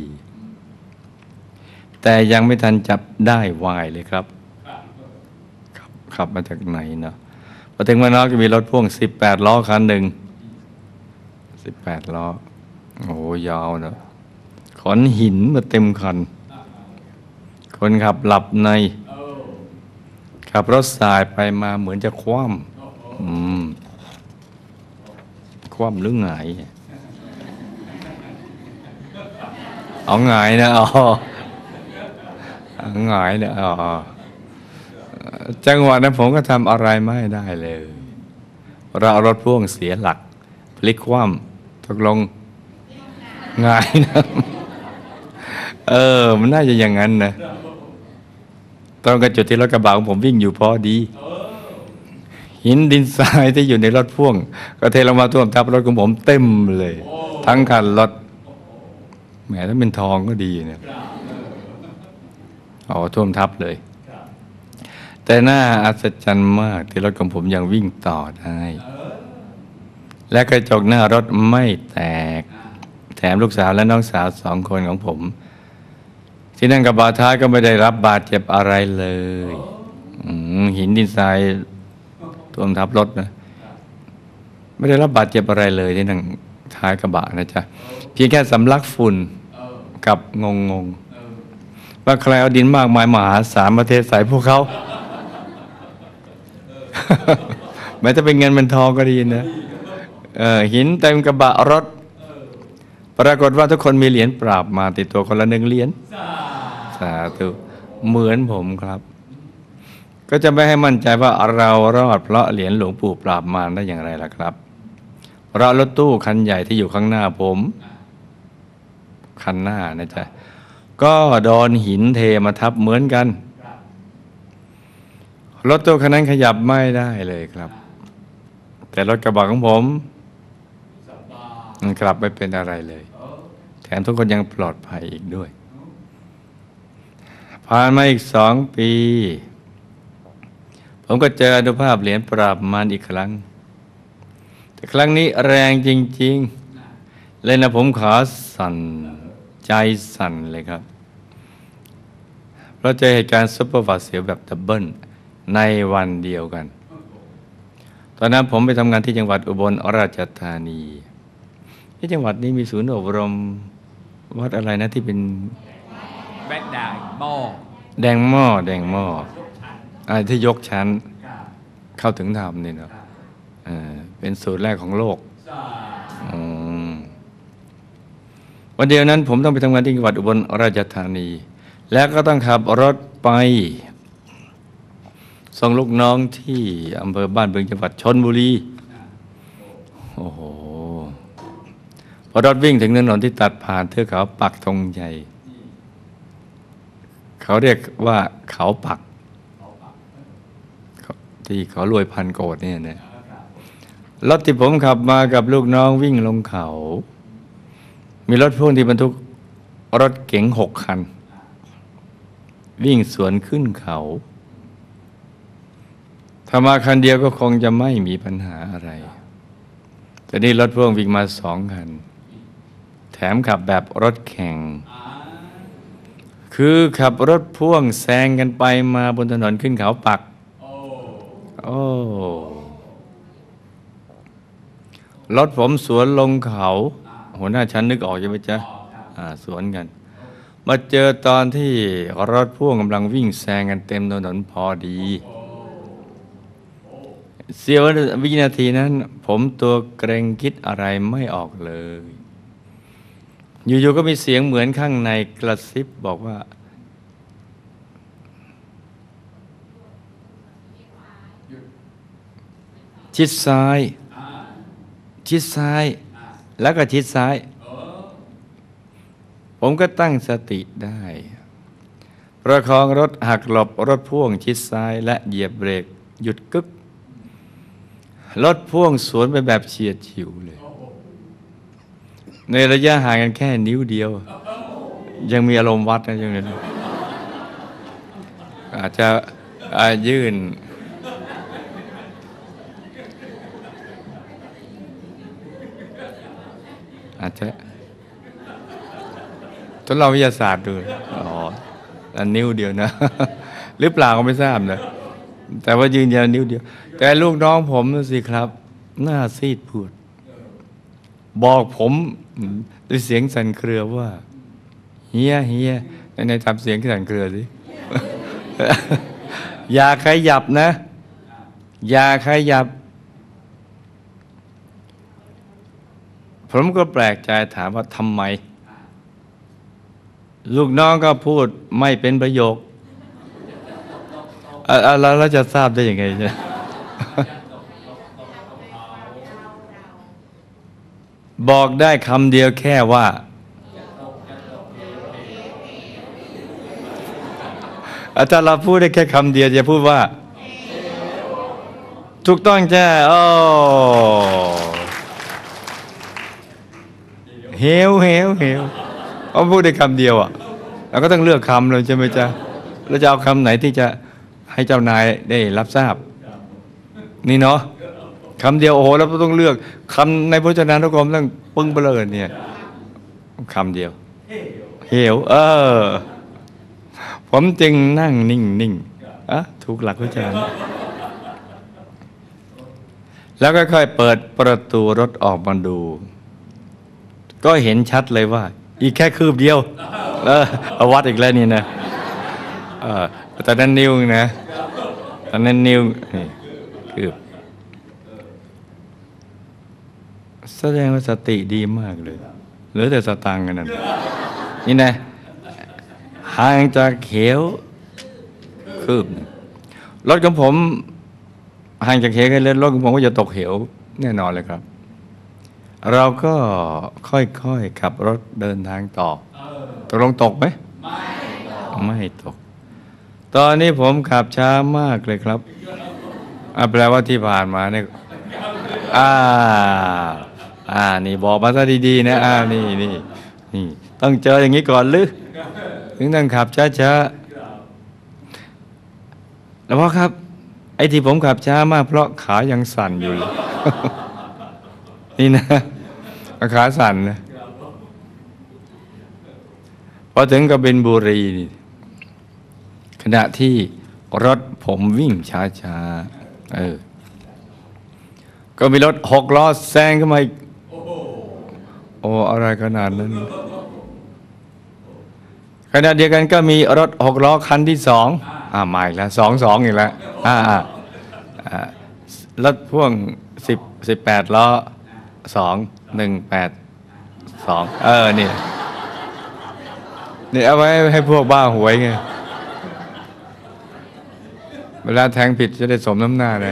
S1: แต่ยังไม่ทันจับได้ไหว้เลยครับขับมาจากไหนเนาะพอถึงมานอกจะมีรถพ่วง18 ล้อคันหนึ่ง18 ล้อโอ้ยาวนะขอนหินมาเต็มคัน คนขับหลับในขับรถสายไปมาเหมือนจะคว่ำคว่ำหรือหงายเอาหงายนะหงายนะจังหวะนั้นผมก็ทำอะไรไม่ได้เลยเราเอารถพ่วงเสียหลักพลิกคว่ำตกลงหงายนะมันน่าจะอย่างนั้นนะตรงกับจุดที่รถกระบะของผมวิ่งอยู่พอดีหินดินทรายที่อยู่ในรถพ่วงก็เทลงมาท่วมทับรถของผมเต็มเลยทั้งคันรถแหมถ้าเป็นทองก็ดีเนี่ยท่วมทับเลยแต่น่าอัศจรรย์มากที่รถของผมยังวิ่งต่อได้และกระจกหน้ารถไม่แตกแถมลูกสาวและน้องสาว2 คนของผมที่นั่งกับบ่าท้ายก็ไม่ได้รับบาดเจ็บอะไรเลยหินดินทรายท่วมทับรถนะไม่ได้รับบาดเจ็บอะไรเลยที่นั่งท้ายกระบะนะจ๊ะเพียงแค่สำลักฝุ่นกับงงว่าใครเอาดินมากมายมหาศาลมาเทใส่พวกเขา แม้จะเป็นเงินเป็นทองก็ดีนะหินเต็มกระบะรถปรากฏว่าทุกคนมีเหรียญปราบมาติดตัวคนละ1 เหรียญสาธุเหมือนผมครับก็จะไม่ให้มั่นใจว่าเรารอดเพราะเหรียญหลวงปู่ปราบมารได้อย่างไรล่ะครับเพราะรถตู้คันใหญ่ที่อยู่ข้างหน้าผมคันหน้านะจ๊ะก็โดนหินเทมาทับเหมือนกันรถตู้คันนั้นขยับไม่ได้เลยครับแต่รถกระบะของผมมันกลับไม่เป็นอะไรเลยแถมทุกคนยังปลอดภัยอีกด้วยผ่านมาอีก2 ปีผมก็เจออนุภาพเหรียญปราบมารอีกครั้งแต่ครั้งนี้แรงจริงๆเลยนะผมขาสั่นใจสั่นเลยครับเพราะเจอเหตุการณ์ซุปเปอร์หวาดเสียวแบบดับเบิลในวันเดียวกันตอนนั้นผมไปทำงานที่จังหวัดอุบลราชธานีที่จังหวัดนี้มีศูนย์อบรมวัดอะไรนะที่เป็น
S2: แบดด่างหม้อ
S1: แดงหม้อที่ยกชั้นเข้าถึงธรรมนี่เนาะเป็นศูนย์แรกของโลกวันเดียวนั้นผมต้องไปทำงานที่จังหวัดอุบลราชธานีแล้วก็ต้องขับรถไปส่งลูกน้องที่อำเภอบ้านบึงจังหวัดชลบุรีโอ้โหพอรถวิ่งถึงถนนที่ตัดผ่านเทือกเขาปักธงใหญ่เขาเรียกว่าเขาปักที่เขารวยพันโกดเนี่ยนะรถที่ผมขับมากับลูกน้องวิ่งลงเขามีรถพ่วงที่บรรทุกรถเก๋ง6 คันวิ่งสวนขึ้นเขาถ้ามาคันเดียวก็คงจะไม่มีปัญหาอะไรแต่นี่รถพ่วงวิ่งมา2 คันแถมขับแบบรถแข่งคือขับรถพ่วงแซงกันไปมาบนถนนขึ้นเขาปักรถผมสวนลงเขาหัวหน้าชั้นนึกออกใช่ไหมจ๊ะสวนกันมาเจอตอนที่รถพ่วงกำลังวิ่งแซงกันเต็มถนนพอดีเสี้ยววินาทีนั้นผมตัวเกรงคิดอะไรไม่ออกเลยอยู่ๆก็มีเสียงเหมือนข้างในกระซิบบอกว่าชิดซ้ายแล้วก็ชิดซ้ายผมก็ตั้งสติได้ประคองรถหักหลบรถพ่วงชิดซ้ายและเหยียบเบรกหยุดกึกรถพ่วงสวนไปแบบเฉียดฉิวเลยในระยะห่างกันแค่นิ้วเดียวยังมีอารมณ์วัดนะยังไงอาจจะยื่นอาจจะทดลองวิทยาศาสตร์ดูอันนิ้วเดียวนะ หรือเปล่าก็ไม่ทราบนะแต่ว่ายืนยันนิ้วเดียวแต่ลูกน้องผมสิครับหน้าซีดปูดบอกผมด้วยเสียงสั่นเครือว่าเฮียในทำเสียงสั่นเครือสิ อย่าขยับนะ อย่าขยับ ผมก็แปลกใจถามว่าทำไม ลูกน้องก็พูดไม่เป็นประโยคแล้วจะทราบได้ยังไงเนี่ย บอกได้คำเดียวแค่ว่าถ้าเราพูดได้แค่คำเดียวจะพูดว่าถูกต้องจ้าโอ้เหวเขาพูดได้คำเดียวอ่ะเราก็ต้องเลือกคำเลยใช่ไหมจ๊ะเราจะเอาคำไหนที่จะให้เจ้านายได้รับทราบนี่เนาะคำเดียวโอ้โหเราต้องเลือกคำในพจนานุกรมต้องปึ้งเบลอเนี่ยคำเดียวเหวผมจึงนั่งนิ่งถูกหลักวิจารณ์แล้วค่อยๆเปิดประตูรถออกมาดู ก็เห็นชัดเลยว่าอีกแค่คืบเดียวเอาวัดอีกแล้วนี่นะตอนนั้นนิ้วนะตอนนั้นนิ้วนี่คืบแสดงว่าสติดีมากเลยเหลือแต่สตางค์กันนั่นนี่นะห่างจากเขวคืบรถของผมห่างจากเขวกันเลยรถของผมก็จะตกเหวแน่นอนเลยครับเราก็ค่อยๆขับรถเดินทางต่อตกลงตกไหมไม่ตกตอนนี้ผมขับช้ามากเลยครับแปลว่าที่ผ่านมาเนี่ยนี่บอกมาซะดีๆนะนี่ต้องเจออย่างนี้ก่อนหรือถึงต้องขับช้าๆแล้วพ่อครับไอ้ที่ผมขับช้ามากเพราะขายังสั่นอยู่เลย นี่นะขาสั่นนะพอถึงกบินบุรีนี่ขณะที่รถผมวิ่งช้าๆก็มีรถ6 ล้อแซงเข้ามาอีกโอ้อะไรขนาดนั้นขณะเดียวกันก็มีรถ6 ล้อคันที่2มาอีกแล้ว2อีกแล้วรถพ่วง18 ล้อ182นี่เอาไว้ให้พวกบ้าหวยไงเวลาแทงผิดจะได้สมน้ำหน้าได้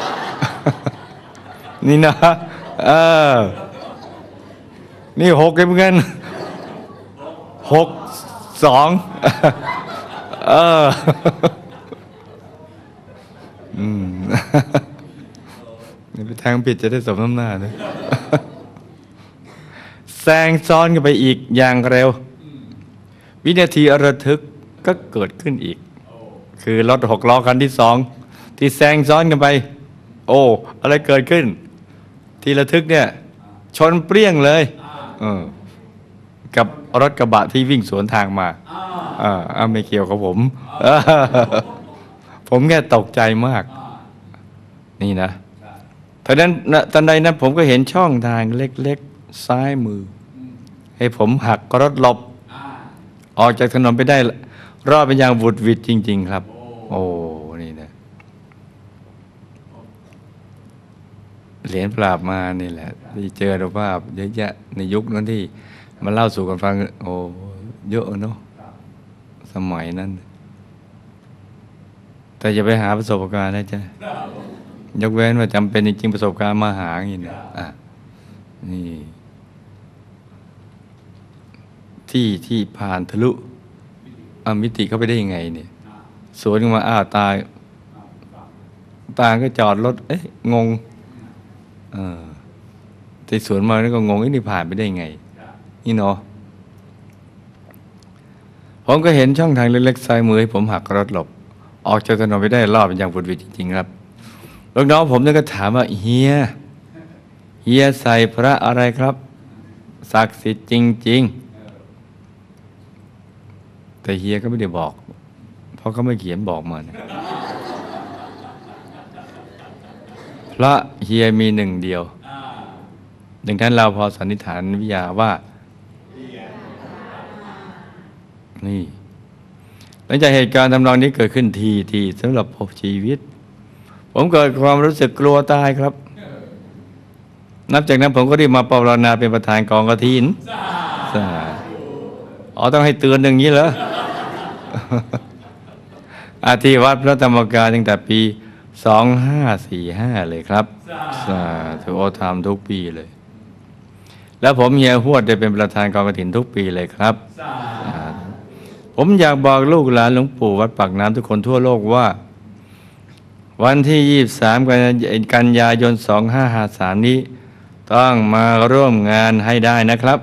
S1: นี่นะนี่6เหมือนกัน62นี่ไปแทงผิดจะได้สมน้ำหน้านะ แซงซ้อนกันไปอีกอย่างเร็ววินาทีระทึกก็เกิดขึ้นอีกคือรถ6 ล้อคันที่2ที่แซงซ้อนกันไปโอ้อะไรเกิดขึ้นที่ระทึกเนี่ยชนเปรี้ยงเลยกับรถกระบะที่วิ่งสวนทางมาไม่เกี่ยวกับผม ผมแค่ตกใจมากนี่นะเพราะนั้นตอนใดนั้นผมก็เห็นช่องทางเล็กๆซ้ายมือให้ผมหักรถหลบออกจากถนนไปได้รอดเป็นอย่างวุดวิดจริงๆครับโอ้นี่นะเหรียญปราบมานี่แหละที่เจอรูปภาพเยอะแยะในยุคนั้นที่มาเล่าสู่กันฟังโอ้เยอะเนาะสมัยนั้นแต่อย่าไปหาประสบการณ์นะจ๊ะยกเว้นว่าจำเป็นจริงๆประสบการณ์มาหาอย่างนี้นะนี่ที่ผ่านทะลุมิติเข้าไปได้ยังไงเนี่ยสวนกันมาตาก็จอดรถงงที่สวนมาแล้วก็งงนี่ผ่านไปได้ยังไงนี่เนาะผมก็เห็นช่องทางเล็กๆซ้ายมือให้ผมหักรถหลบออกจากถนนไปได้รอบเป็นอย่างบุดวิดจริงๆครับลูกน้องผมเนี่ยก็ถามว่าเฮียใส่พระอะไรครับศักดิ์สิทธิ์จริงๆแต่เฮียก็ไม่ได้บอกเพราะเขาไม่เขียนบอกมานะพระเฮียมี1 เดียวดังนั้นเราพอสันนิษฐานวิทยาว่านี่หลังจากเหตุการณ์ทำนองนี้เกิดขึ้นทีสำหรับผมชีวิตผมเกิดความรู้สึกกลัวตายครับนับจากนั้นผมก็รีบมาภาวนาเป็นประธานกองกฐินต้องให้เตือนอย่างนี้เหรอ ที่วัดพระธรรมกายตั้งแต่ปี 2545 เลยครับสาธุโอทำทุกปีเลยแล้วผมเฮียฮวดได้เป็นประธานกองกฐินทุกปีเลยครับผมอยากบอกลูกหลานหลวงปู่วัดปากน้ำทุกคนทั่วโลกว่าวันที่ 23 กันยายน 2553 นี้ต้องมาร่วมงานให้ได้นะครับ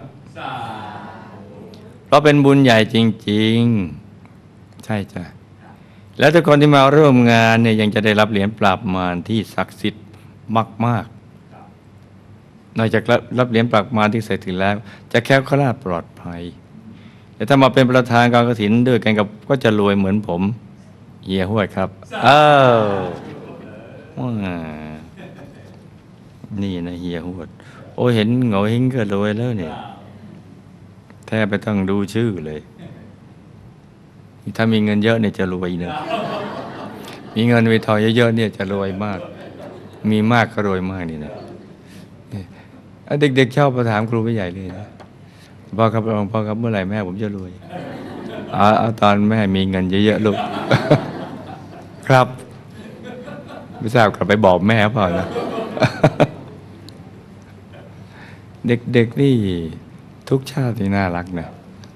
S1: เพราะเป็นบุญใหญ่จริงๆใช่จ้ะแล้วทุกคนที่มาร่วมงานเนี่ยยังจะได้รับเหรียญปราบมารที่ศักดิ์สิทธิ์มากๆนอกจากรับเหรียญปราบมารที่ใส่ถึงแล้วจะแคล้วคลาดปลอดภัยแต่ถ้ามาเป็นประธานกองกฐินด้วยกันกับก็จะรวยเหมือนผมเฮียห้วยครับนี่นะเฮียห้วยโอ้เห็นเหงาหิ้งก็รวยแล้วเนี่ยแทบไม่ต้องดูชื่อเลยถ้ามีเงินเยอะเนี่ยจะรวยนะมีเงินมีทองเยอะๆเนี่ยจะรวยมากมีมากก็รวยมากนี่นะเด็กๆชอบมาถามครูผู้ใหญ่เลยนะพ่อครับเมื่อไหร่แม่ผมจะรวยเอาตอนแม่มีเงินเยอะๆลูก ครับไม่ทราบกลับไปบอกแม่เปล่านะ เด็กๆนี่ทุกชาติที่น่ารักนะ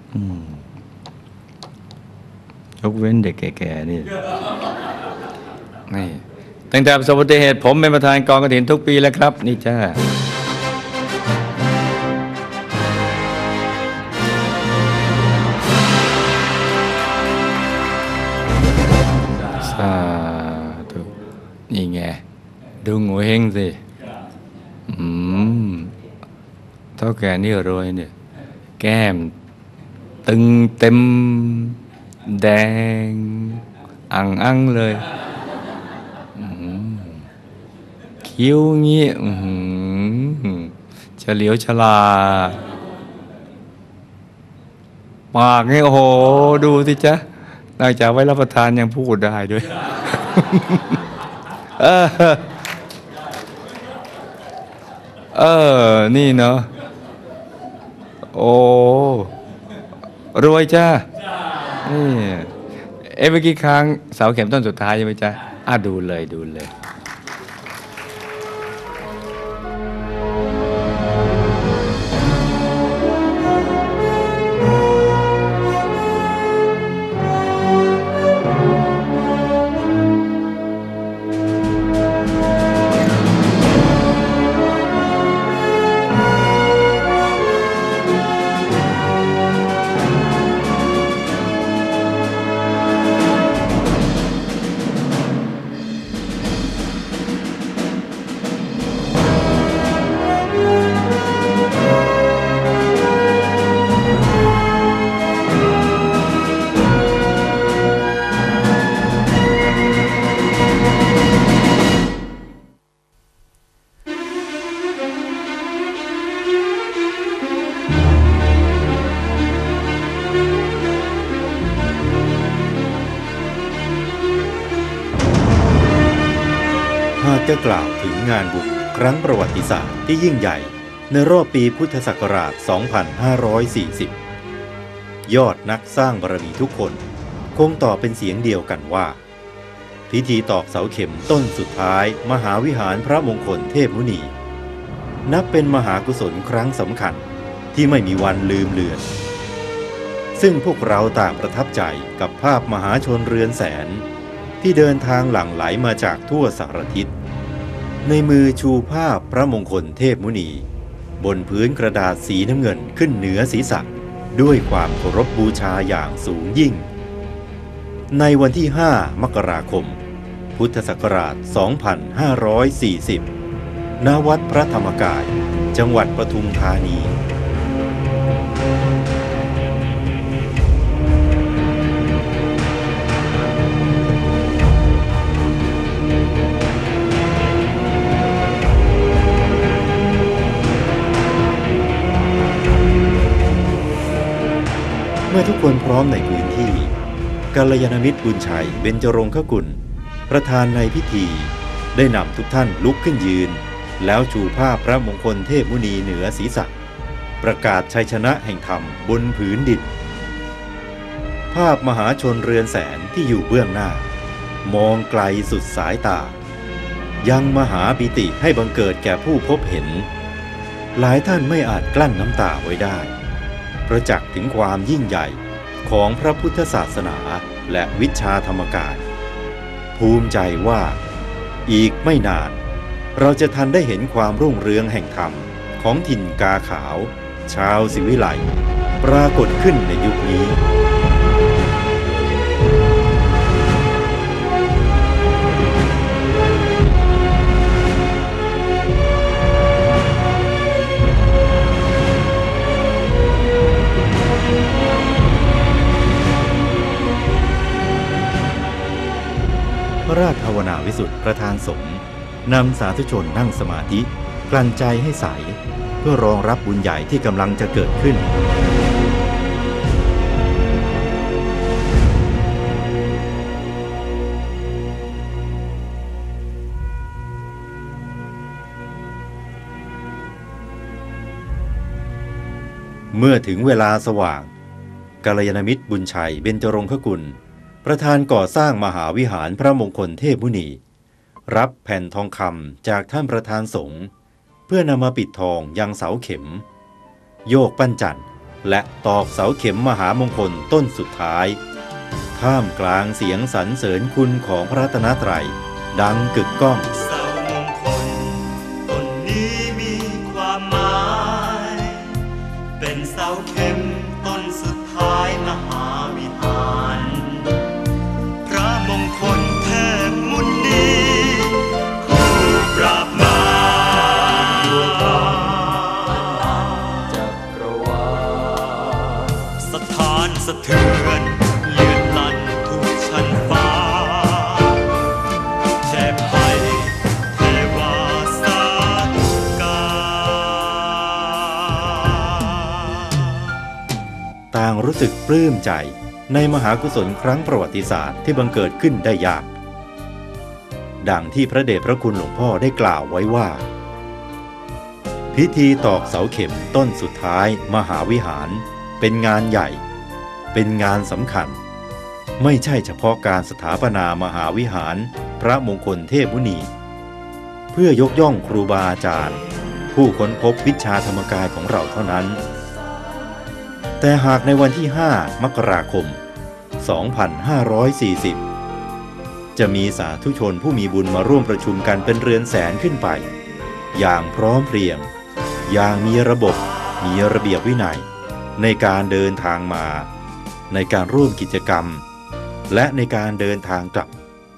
S1: ยกเว้นเด็กแก่ๆนี่ตั้งแต่ประสบอุบัติเหตุผมเป็นประธานกองกฐินทุกปีแล้วครับนี่จ้านี่ไงดูโง่เฮงสิเท่าแก่นี่รวยเนี่ยแก้มตึงเต็มแดงอังเลยคิ้วงี้เฉลียวฉลาปากนี่โอ้โหดูสิจ๊ะนอกจากไว้รับประทานยังพูดได้ด้วย นี่เนาะโอ้รวยจ้านี่เมื่อกี้ค้างเสาเข็มต้นสุดท้ายใช่ไหมจ๊ะดูเลย
S4: หากจะกล่าวถึงงานบุญครั้งประวัติศาสตร์ที่ยิ่งใหญ่ในรอบปีพุทธศักราช 2540 ยอดนักสร้างบารมีทุกคนคงตอบเป็นเสียงเดียวกันว่าพิธีตอกเสาเข็มต้นสุดท้ายมหาวิหารพระมงคลเทพมุนีนับเป็นมหากุศลครั้งสำคัญที่ไม่มีวันลืมเลือนซึ่งพวกเราต่างประทับใจกับภาพมหาชนเรือนแสนที่เดินทางหลั่งไหลมาจากทั่วสารทิศในมือชูภาพพระมงคลเทพมุนีบนพื้นกระดาษสีน้ำเงินขึ้นเหนือศีรษะด้วยความเคารพบูชาอย่างสูงยิ่งในวันที่ 5 มกราคม พุทธศักราช 2540 ณ วัดพระธรรมกาย จังหวัดปทุมธานีมื่อทุกคนพร้อมในพื้นที่กัลยาณมิตรบุญชัยเบญจรงคกุลประธานในพิธีได้นำทุกท่านลุกขึ้นยืนแล้วชูผ้าพระมงคลเทพมุนีเหนือศีรษะประกาศชัยชนะแห่งธรรมบนผืนดินภาพมหาชนเรือนแสนที่อยู่เบื้องหน้ามองไกลสุดสายตายังมหาปิติให้บังเกิดแก่ผู้พบเห็นหลายท่านไม่อาจกลั้นน้ำตาไว้ได้ประจักษ์ถึงความยิ่งใหญ่ของพระพุทธศาสนาและวิชาธรรมกายภูมิใจว่าอีกไม่นานเราจะทันได้เห็นความรุ่งเรืองแห่งธรรมของถิ่นกาขาวชาวศิวิไลปรากฏขึ้นในยุคนี้พระราชภาวนาวิสุทธิประธานสงฆ์นำสาธุชนนั่งสมาธิกลั่นใจให้ใสเพื่อรองรับบุญใหญ่ที่กำลังจะเกิดขึ้นเมื่อถึงเวลาสว่างกัลยาณมิตรบุญชัยเบญจรงคกุลประธานก่อสร้างมหาวิหารพระมงคลเทพมุนีรับแผ่นทองคำจากท่านประธานสงฆ์เพื่อนำมาปิดทองยังเสาเข็มโยกปั้นจันทร์และตอกเสาเข็มมหามงคลต้นสุดท้ายท่ามกลางเสียงสรรเสริญคุณของพระรัตนตรัยดังกึกก้อง
S2: เสามงคลต้นนี้มีความหมายเป็นเสาเข็มต้นสุดท้ายมหาวิหารพระมงคลเทพมุนีผู้ปราบมารจักรวาลสถานสะเทือนเลือนลั่นทุกชั้นฟ้าแช่ไพเทวาสากา
S4: ต่างรู้สึกปลื้มใจในมหากุศลครั้งประวัติศาสตร์ที่บังเกิดขึ้นได้ยากดังที่พระเดชพระคุณหลวงพ่อได้กล่าวไว้ว่าพิธีตอกเสาเข็มต้นสุดท้ายมหาวิหารเป็นงานใหญ่เป็นงานสำคัญไม่ใช่เฉพาะการสถาปนามหาวิหารพระมงคลเทพมุนีเพื่อยกย่องครูบาอาจารย์ผู้ค้นพบวิชาธรรมกายของเราเท่านั้นแต่หากในวันที่ 5 มกราคม 2540 จะมีสาธุชนผู้มีบุญมาร่วมประชุมกันเป็นเรือนแสนขึ้นไปอย่างพร้อมเพรียงอย่างมีระบบมีระเบียบวินัยในการเดินทางมาในการร่วมกิจกรรมและในการเดินทางกลับ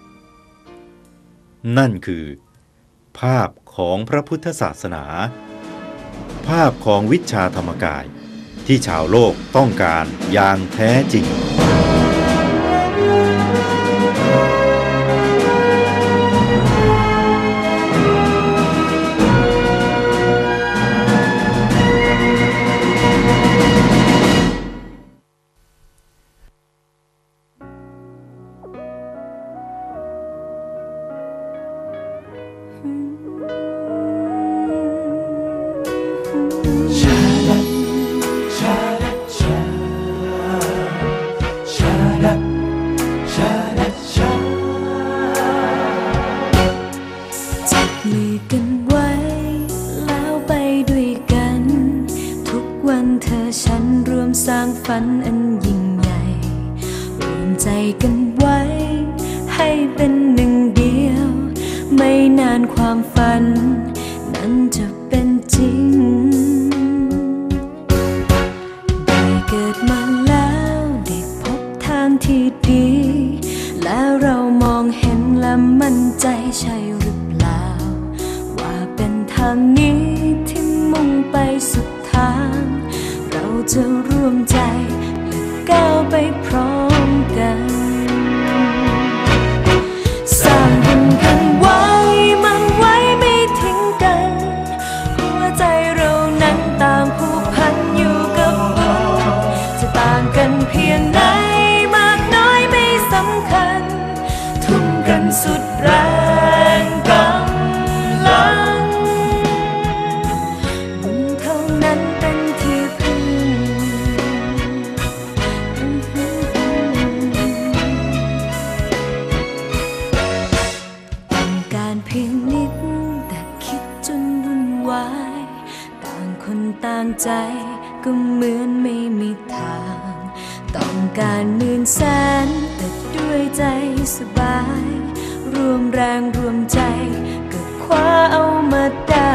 S4: นั่นคือภาพของพระพุทธศาสนาภาพของวิชาธรรมกายที่ชาวโลกต้องการอย่างแท้จริง
S5: ฝันอันยิ่งใหญ่รวมใจกันไว้ให้เป็นหนึ่งเดียวไม่นานความฝันนั้นจะเป็นจริงได้เกิดมาแล้วได้พบทางที่ดีแล้วเรามองเห็นและมั่นใจใช่หรือเปล่าว่าเป็นทางนี้ที่มุ่งไปสุดทางเราจะร่วมใจและก้าวไปพร้อมกันสร้างบุญกันไว้มันไว้ไม่ทิ้งกันหัวใจเรานั้นต่างผูกพันอยู่กับบุญจะต่างกันเพีต่างใจก็เหมือนไม่มีทางต้องการหมื่นแสนแต่ด้วยใจสบายรวมแรงรวมใจก็คว้าเอามาได้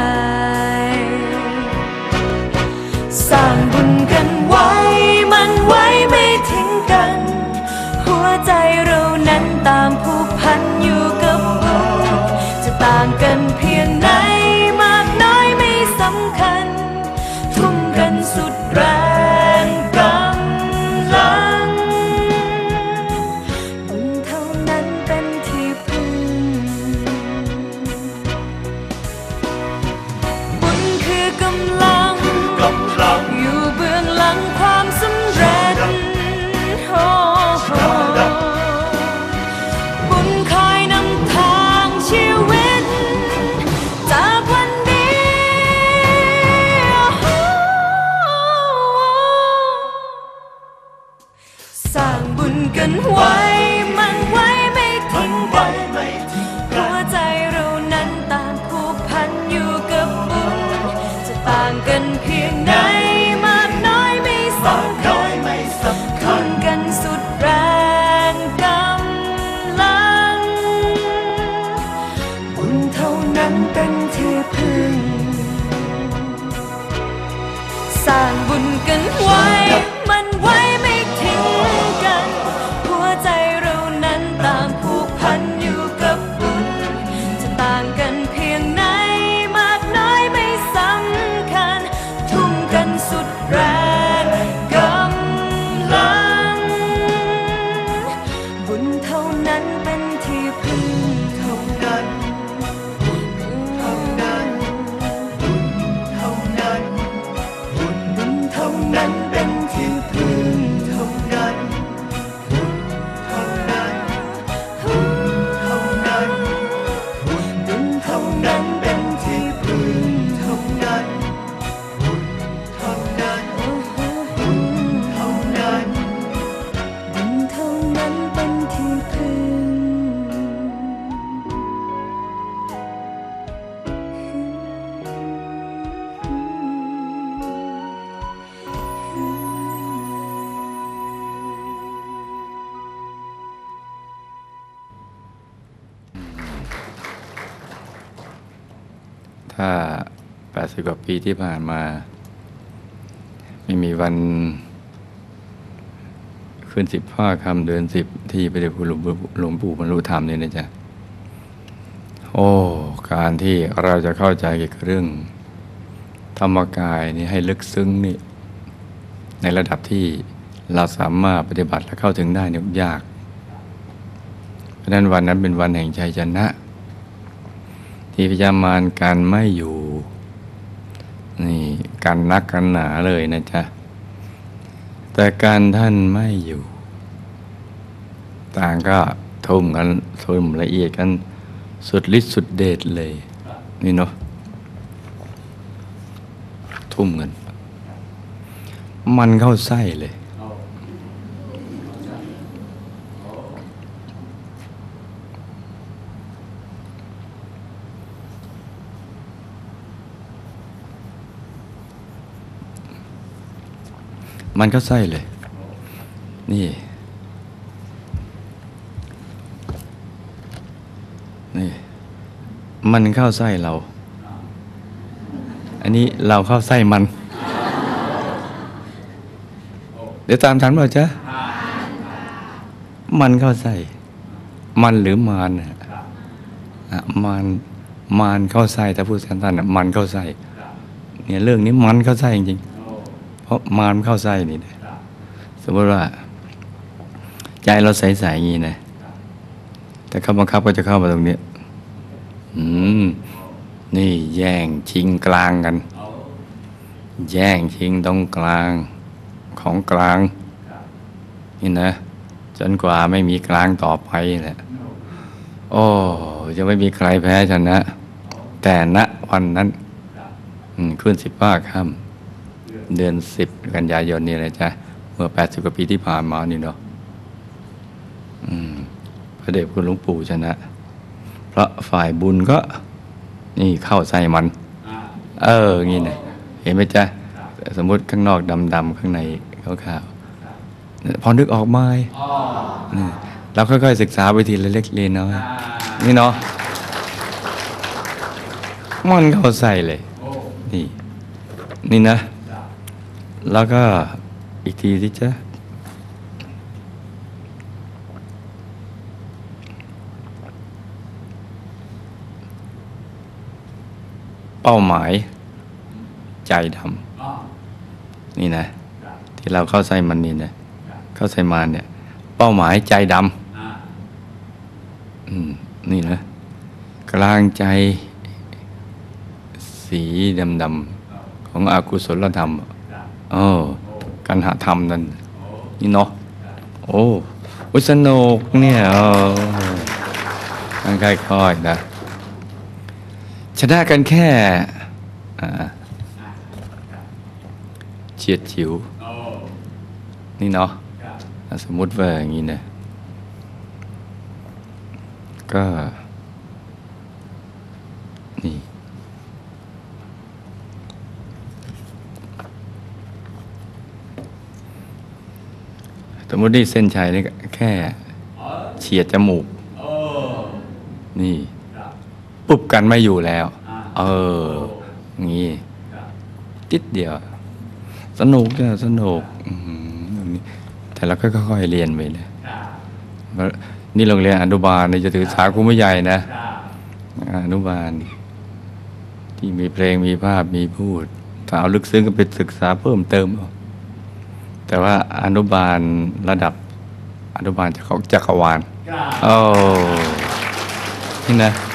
S5: สร้างบุญกันไว้มันไว้ไม่ทิ้งกันหัวใจเรานั้นต่างผูกพันอยู่กับบุญจะต่างกันเพียงไหนมากน้อยไม่สำคัญทุ่มกันสุดแรงกำลังบุญเท่านั้นเป็นที่พึ่งบุญคือกำลังอยู่เบื้องหลังความสำเร็จบุญคอยนำทางชีวิตจากวันนี้สร้างบุญกันไว้มันไว้ไม่ทิ้งกันหัวใจเรานั้นต่างผูกพันอยู่กับบุญจะต่างกันเพียงไหนมากน้อยไม่สำคัญทุ่มกันสุดแรงกำลังบุญเท่านั้นเป็นที่พึ่งสร้างบุญกันไว้มันไว้ไม่ทิ้งกันหัวใจเรานั้นต่างผูกพันอยู่กับบุญจะต่างกันเพียงไหนมากน้อยไม่สำคัญทุ่มกันสุดแรงกำลังบุญเท่านั้นเป็นที่พึ่งเท่านั้นบุญเท่านั้นบุญเท่านั้นบุญเท่านั้นเป็นที่พึ่งเท่านั้นบุญเท่านั้นบุญเท่านั้นบุญเท่านั้นเป็นที่พึ่งเท่านั้นบุญเท่านั้นบุญเท่านั้นบุญเท่านั้นเป็นที่พึ่ง
S1: ถ้า80 กว่าปีที่ผ่านมาไม่มีวันขึ้น15 ค่ำเดือน 10ที่พระเดชคุณหลวงปู่บรรลุธรรมเนี่ยนะจ๊ะโอ้การที่เราจะเข้าใจเกี่ยวกับเรื่องธรรมกายนี่ให้ลึกซึ้งนี่ในระดับที่เราสามารถปฏิบัติและเข้าถึงได้เนี่ยยากเพราะฉะนั้นวันนั้นเป็นวันแห่งชัยชนะที่พยามารการไม่อยู่นี่การนักกันหนาเลยนะจ๊ะแต่การท่านไม่อยู่ต่างก็ทุ่มกันทุ่มละเอียดกันสุดฤทธิ์สุดเดชเลยนี่เนาะทุ่มกันมันเข้าไส้เลยมันเข้าไส้เลยนี่มันเข้าไส้เรา อันนี้เราเข้าไส้มัน เดี๋ยวตามทันป่ะจ๊ะมันเข้าไส้มันหรือมารน่ะมารเข้าไส้ถ้าพูดสั้นๆมันเข้าไส้เนี่ยเรื่องนี้มันเข้าไส้จริงๆเพราะมารเข้าไส้นี่นะสมมติว่าใจเราใสๆอย่างนี้นะแต่เขาบังคับก็จะเข้ามาตรงนี้นี่แย่งชิงกลางกันแย่งชิงตรงกลางของกลางนี่นะจนกว่าไม่มีกลางต่อไปแหละโอ้จะไม่มีใครแพ้ชนะแต่ณวันนั้นขึ้น15 ค่ำเดือน10 กันยายนนี่เลยจ้ะเมื่อ80 กว่าปีที่ผ่านมานี่เนาะพระเดชคุณหลวงปู่ชนะเพราะฝ่ายบุญก็นี่เข้าใส่มันงี้นะเห็นไหมจ๊ะสมมุติข้างนอกดำๆข้างในขาวๆพอนึกออกไหมเราค่อยๆศึกษาไปทีละเล็กเล็กน้อยนี่เนาะมันเข้าใส่เลยนี่นะแล้วก็อีกทีสิจ๊ะเป้าหมายใจดำนี่นะที่เราเข้าใส่มันนี่นะเข้าใส่มานเนี่ยเป้าหมายใจดำนี่นะกลางใจสีดำๆของอกุศลธรรมกันหาธรรมนั่นนี่เนาะโอ้สนุกเนี่ยค่อยๆนะชนะกันแค่เฉียดฉิวนี่เนาะสมมุติว่าอย่างนี้นะก็นี่สมมตินี่เส้นชัยนี่แค่เฉียดจมูกนี่ปุ๊บกันไม่อยู่แล้วงี้ติดเดียวสนุกเนี่ยสนุกแต่เราก็ค่อยๆเรียนไปเลยนี่โรงเรียนอนุบาลนี่จะถือสาครูไม่ใหญ่นะอนุบาลที่มีเพลงมีภาพมีพูดถ้าเอาลึกซึ้งก็ไปศึกษาเพิ่มเติมแต่ว่าอนุบาลระดับอนุบาลของจักรวาลนี่นะ